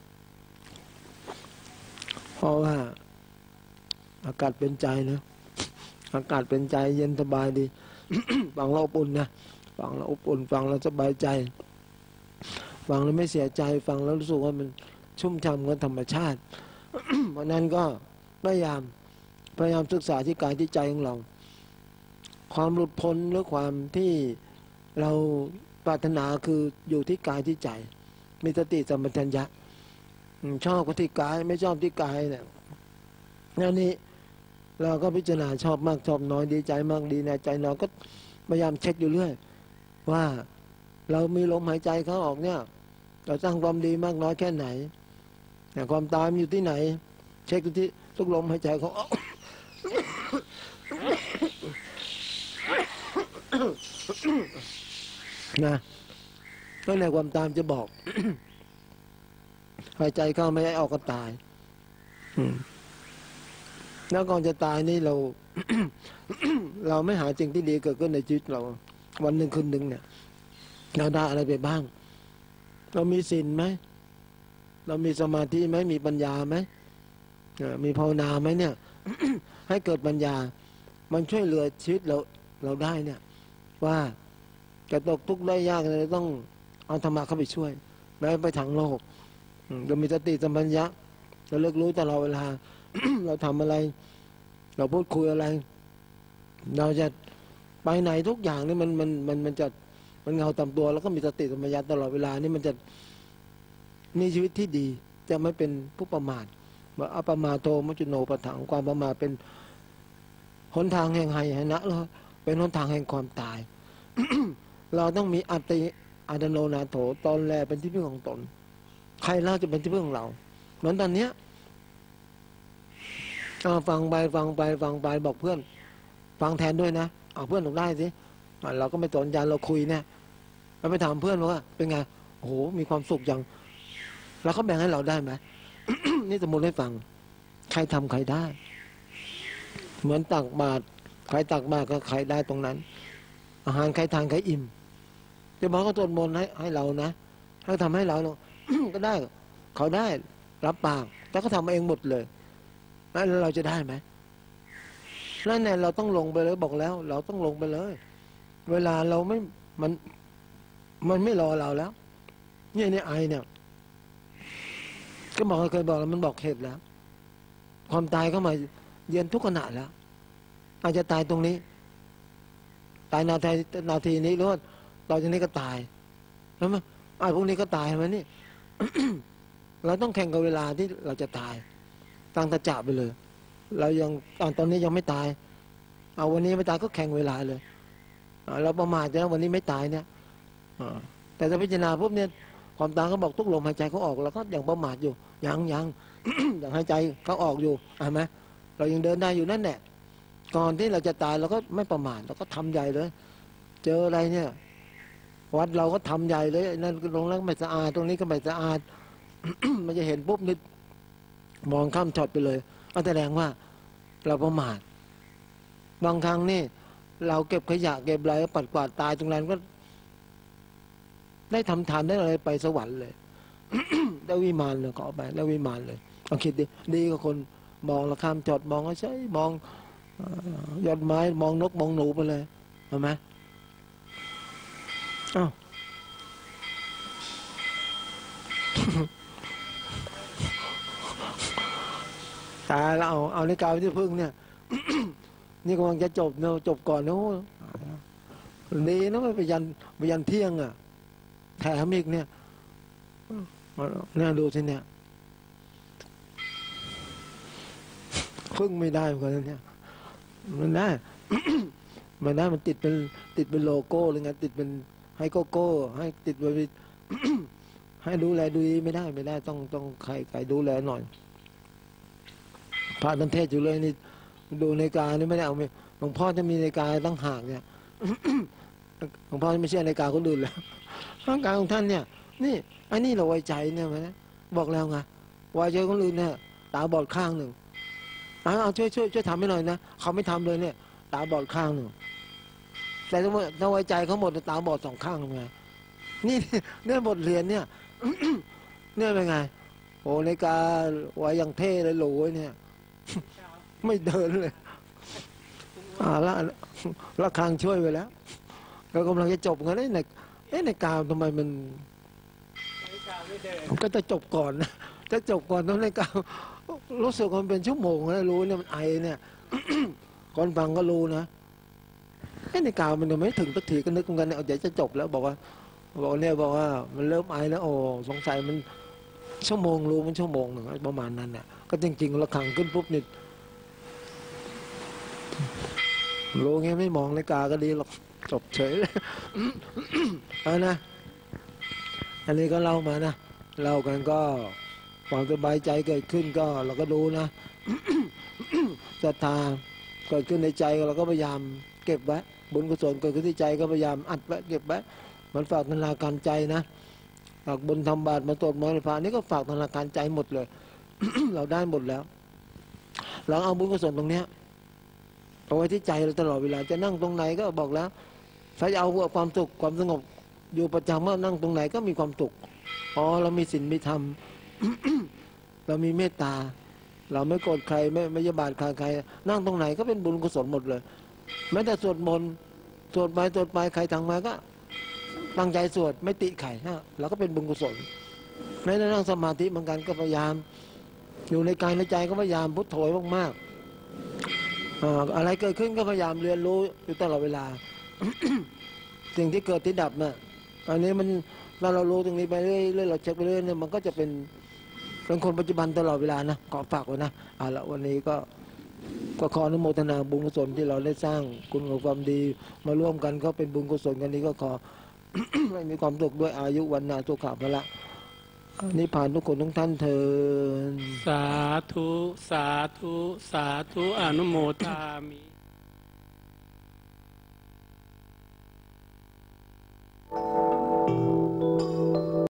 เพราะว่าอากาศเป็นใจนะอากาศเป็นใจเย็นสบายดีฟังเราอบอุ่นนะฟังเราอบอุ่นฟังเราสบายใจฟังแล้วไม่เสียใจฟังแล้วรู้สึกว่ามันชุ่มฉ่ำกับธรรมชาติ เพราะนั้นก็พยายามศึกษาที่กายที่ใจของเราความหลุดพ้นหรือความที่เราปรารถนาคืออยู่ที่กายที่ใจมีสติสัมปชัญญะชอบก็ที่กายไม่ชอบที่กายเนี่ยนั่นนี่เราก็พิจารณาชอบมากชอบน้อยดีใจมากดีในใจน้อยก็พยายามเช็คอยู่เรื่อยว่าเรามีลมหายใจเข้าออกเนี่ยเราสร้างความดีมากน้อยแค่ไหนความตายมันอยู่ที่ไหนเช็คที่ทุกลมหายใจเขาออกนะก็ในความตามจะบอก หายใจเข้าไม่ให้ออกก็ตายแล้วก่อนจะตายนี่เรา เราไม่หาสิ่งที่ดีเกิดขึ้นในชีวิตเราวันหนึ่งคืนหนึ่งเนี่ยเราได้อะไรไปบ้างเรามีศีลไหมเรามีสมาธิไหมมีปัญญาไหมมีภาวนาไหมเนี่ย ให้เกิดปัญญามันช่วยเหลือชีวิตเราได้เนี่ยว่าจะตกทุกข์ได้ยากเลยต้องเอาธรรมะเข้าไปช่วยแม้ไปทางโลกเรามีสติสัมปชัญญะเราเลิกรู้ตลอดเวลา เราทำอะไรเราพูดคุยอะไรเราจะไปไหนทุกอย่างนี่มันจะมันเงาตามตัวแล้วก็มีสติสัมปชัญญะตลอดเวลานี่มันจะมีชีวิตที่ดีจะไม่เป็นผู้ประมาทว่าอัปปมาโทมุจโนปะถังความประมาทเป็นหนทางแห่งไหนะเป็นหนทางแห่งความตาย เราต้องมีอัตโนนาโถตนแลเป็นที่พึ่งของตนใครเล่าจะเป็นที่พึ่งของเราเหมือนตอนเนี้ยฟังไปบอกเพื่อนฟังแทนด้วยนะเอาเพื่อนถูกได้สิเราก็ไม่สนใจเราคุยเนี่ยเราไปถามเพื่อนว่าเป็นไงโอ้โหมีความสุขอย่างแล้วเขาแบ่งให้เราได้ไหม นี่สมมติให้ฟังใครทำใครได้เหมือนตักบาตรใครตักบาตรก็ใครได้ตรงนั้นอาหารใครทานใครอิ่มจะบอกเขาตนมนให้เรานะให้ทำให้เรา ก็ได้เขาได้รับปากแต่เขาทำเองหมดเลยแล้วเราจะได้ไหมนั่นเนี่ยเราต้องลงไปเลยบอกแล้วเราต้องลงไปเลยเวลาเราไม่มันไม่รอเราแล้วเนี่ยไอเนี่ยก็บอกเคยบอกแล้วมันบอกเหตุแล้วความตายเข้ามาเยือนทุกขณะแล้วอาจจะตายตรงนี้ตายนาทีนี้หรือว่าต่อจากนี้ก็ตายแล้วมั้ยพวกนี้ก็ตายมั้ยนี่ เราต้องแข่งกับเวลาที่เราจะตายตั้งตะจะไปเลยเรายังตอนนี้ยังไม่ตายเอาวันนี้ไม่ตายก็แข่งเวลาเลยเราประมาทนะวันนี้ไม่ตายเนี่ยแต่ถ้าพิจารณาปุ๊บเนี่ยความตายเขาบอกทุกลมหายใจเขาออกเราก็ยังประมาทอยู่ยัง ยังหายใจเขาออกอยู่เห็นไหมเรายังเดินได้อยู่นั่นแหละก่อนที่เราจะตายเราก็ไม่ประมาทเราก็ทำใหญ่เลยเจออะไรเนี่ยวัดเราก็ทำใหญ่เลยนั่นลงแล้วไม่สะอาดตรงนี้ก็ไม่สะอาด มันจะเห็นปุ๊บนิดมองข้ามช็อตไปเลยก็แสดงว่าเราประมาทบางครั้งนี่เราเก็บขยะเก็บอะไรปัดกวาดตายตรงนั้นก็ได้ทำทานได้อะไรไปสวรรค์เลยได้วิมานเลยขอไปได้วิมานเลยลองคิดดิดีกว่าคนมองละข้ามจอดมองใช่มองยอดไม้มองนกมองหนูไปเลยเห็นไหมอ้าวตายแล้วเอาในกาวที่พึ่งเนี่ย นี่กำลังจะจบเนาะจบก่อนเนาะดีนะไปยันเที่ยงอ่ะแถมอีกเนี่ยดูสิเนี่ยพึ่งไม่ได้เหมือนกันเนี่ยมันได้ มันได้มันติดเป็นโลโก้หรือไงติดเป็นให้โกโก้ให้ติดไว้ ให้ดูแลดูดีไม่ได้ต้องใครดูแลหน่อยพระนันเทศอยู่เลยนี่ดูนาฬิกานี่ไม่ได้เอาหลวงพ่อจะมีนาฬิกาตั้งห่างเนี่ยหลวงพ่อไม่เชื่อนาฬิกาคนอื่นแล้วร่างกายของท่านเนี่ยนี่ไอ้นี่เราไว้ใจเนี่ยไหมบอกแล้วไงไว้ใจคนอื่นเนี่ยตาบอดข้างหนึ่งเอาช่วยทำให้หน่อยนะเขาไม่ทำเลยเนี่ยตาบอดข้างหนึ่งแต่ถ้าไว้ใจเขาหมดตาบอดสองข้างทำไงนี่เนี่ยบทเรียนเนี่ยเนี่ยเป็นไงโอ้นาฬิกาไว้อย่างเท่เลยโหลเนี่ย ไม่เดินเลยละคางช่วยไปแล้วเรากำลังจะจบกันในกาวทำไมมันก็จะจบก่อนนะจะจบก่อนตรงในกาวรู้สึกมันเป็นชั่วโมงนะรู้เนี่ยมันไอเนี่ย คนฟังก็รู้นะในกาวมันยังไม่ถึงสักทีก็นึกกันเนี่ยเดี๋ยวจะจบแล้วบอกว่ามันเริ่มไอแล้วโอ้สงสัยมันชั่วโมงรู้มันชั่วโมงหนึ่งประมาณนั้นเนี่ยก็จริงๆละครั้งขึ้นปุ๊บนี่รู้ไงไม่มองนาฬิกาก็ดีหรอกจบเฉยเลย เอานะอันนี้ก็เล่ามานะเล่ากันก็ความสบายใจเกิดขึ้นก็เราก็รู้นะ ศรัทธาเกิดขึ้นในใจเราก็พยายามเก็บไว้บุญกุศลเกิดขึ้นที่ใจก็พยายามอัดไว้เก็บไว้มันฝากธนาคารใจนะฝากบุญทำบาตรมาตรวจมรณภานี่ก็ฝากธนาคารใจหมดเลย เราได้หมดแล้วเราเอาบุญกุศลตรงเนี้ยเอาไว้ที่ใจเราตลอดเวลาจะนั่งตรงไหนก็บอกแล้วถ้าจะเอาความสุขความสงบอยู่ประจำว่านั่งตรงไหนก็มีความสุขเรามีศีลมีธรรม เรามีเมตตาเราไม่โกรธใครไม่ยาบาทใครนั่งตรงไหนก็เป็นบุญกุศลหมดเลยแม้แต่สวดมนต์สวดไปใครทางมาก็ตั้งใจสวดไม่ติไข่นะเราก็เป็นบุญกุศลแม้แต่นั่งสมาธิเหมือนกันก็พยายามอยู่ในกายในใจก็พยายามพุทโธมากๆอะไรเกิดขึ้นก็พยายามเรียนรู้อยู่ตลอดเวลา สิ่งที่เกิดที่ดับน่ะอันนี้มันเรารู้ตรงนี้ไปเรื่อยๆเราเช็คไปเรื่อยเนี่ยมันก็จะเป็นคนปัจจุบันตลอดเวลานะขอฝากไว้นะละวันนี้ก็ขออนุโมทนาบุญกุศลที่เราได้สร้างคุณงามความดีมาร่วมกันก็เป็นบุญกุศลกันนี้ก็ขอ ให้มีความสุขด้วยอายุวันนาสุขภาละนิพพานทุกคนทุกท่านเถิดสาธุอนุโมทามิ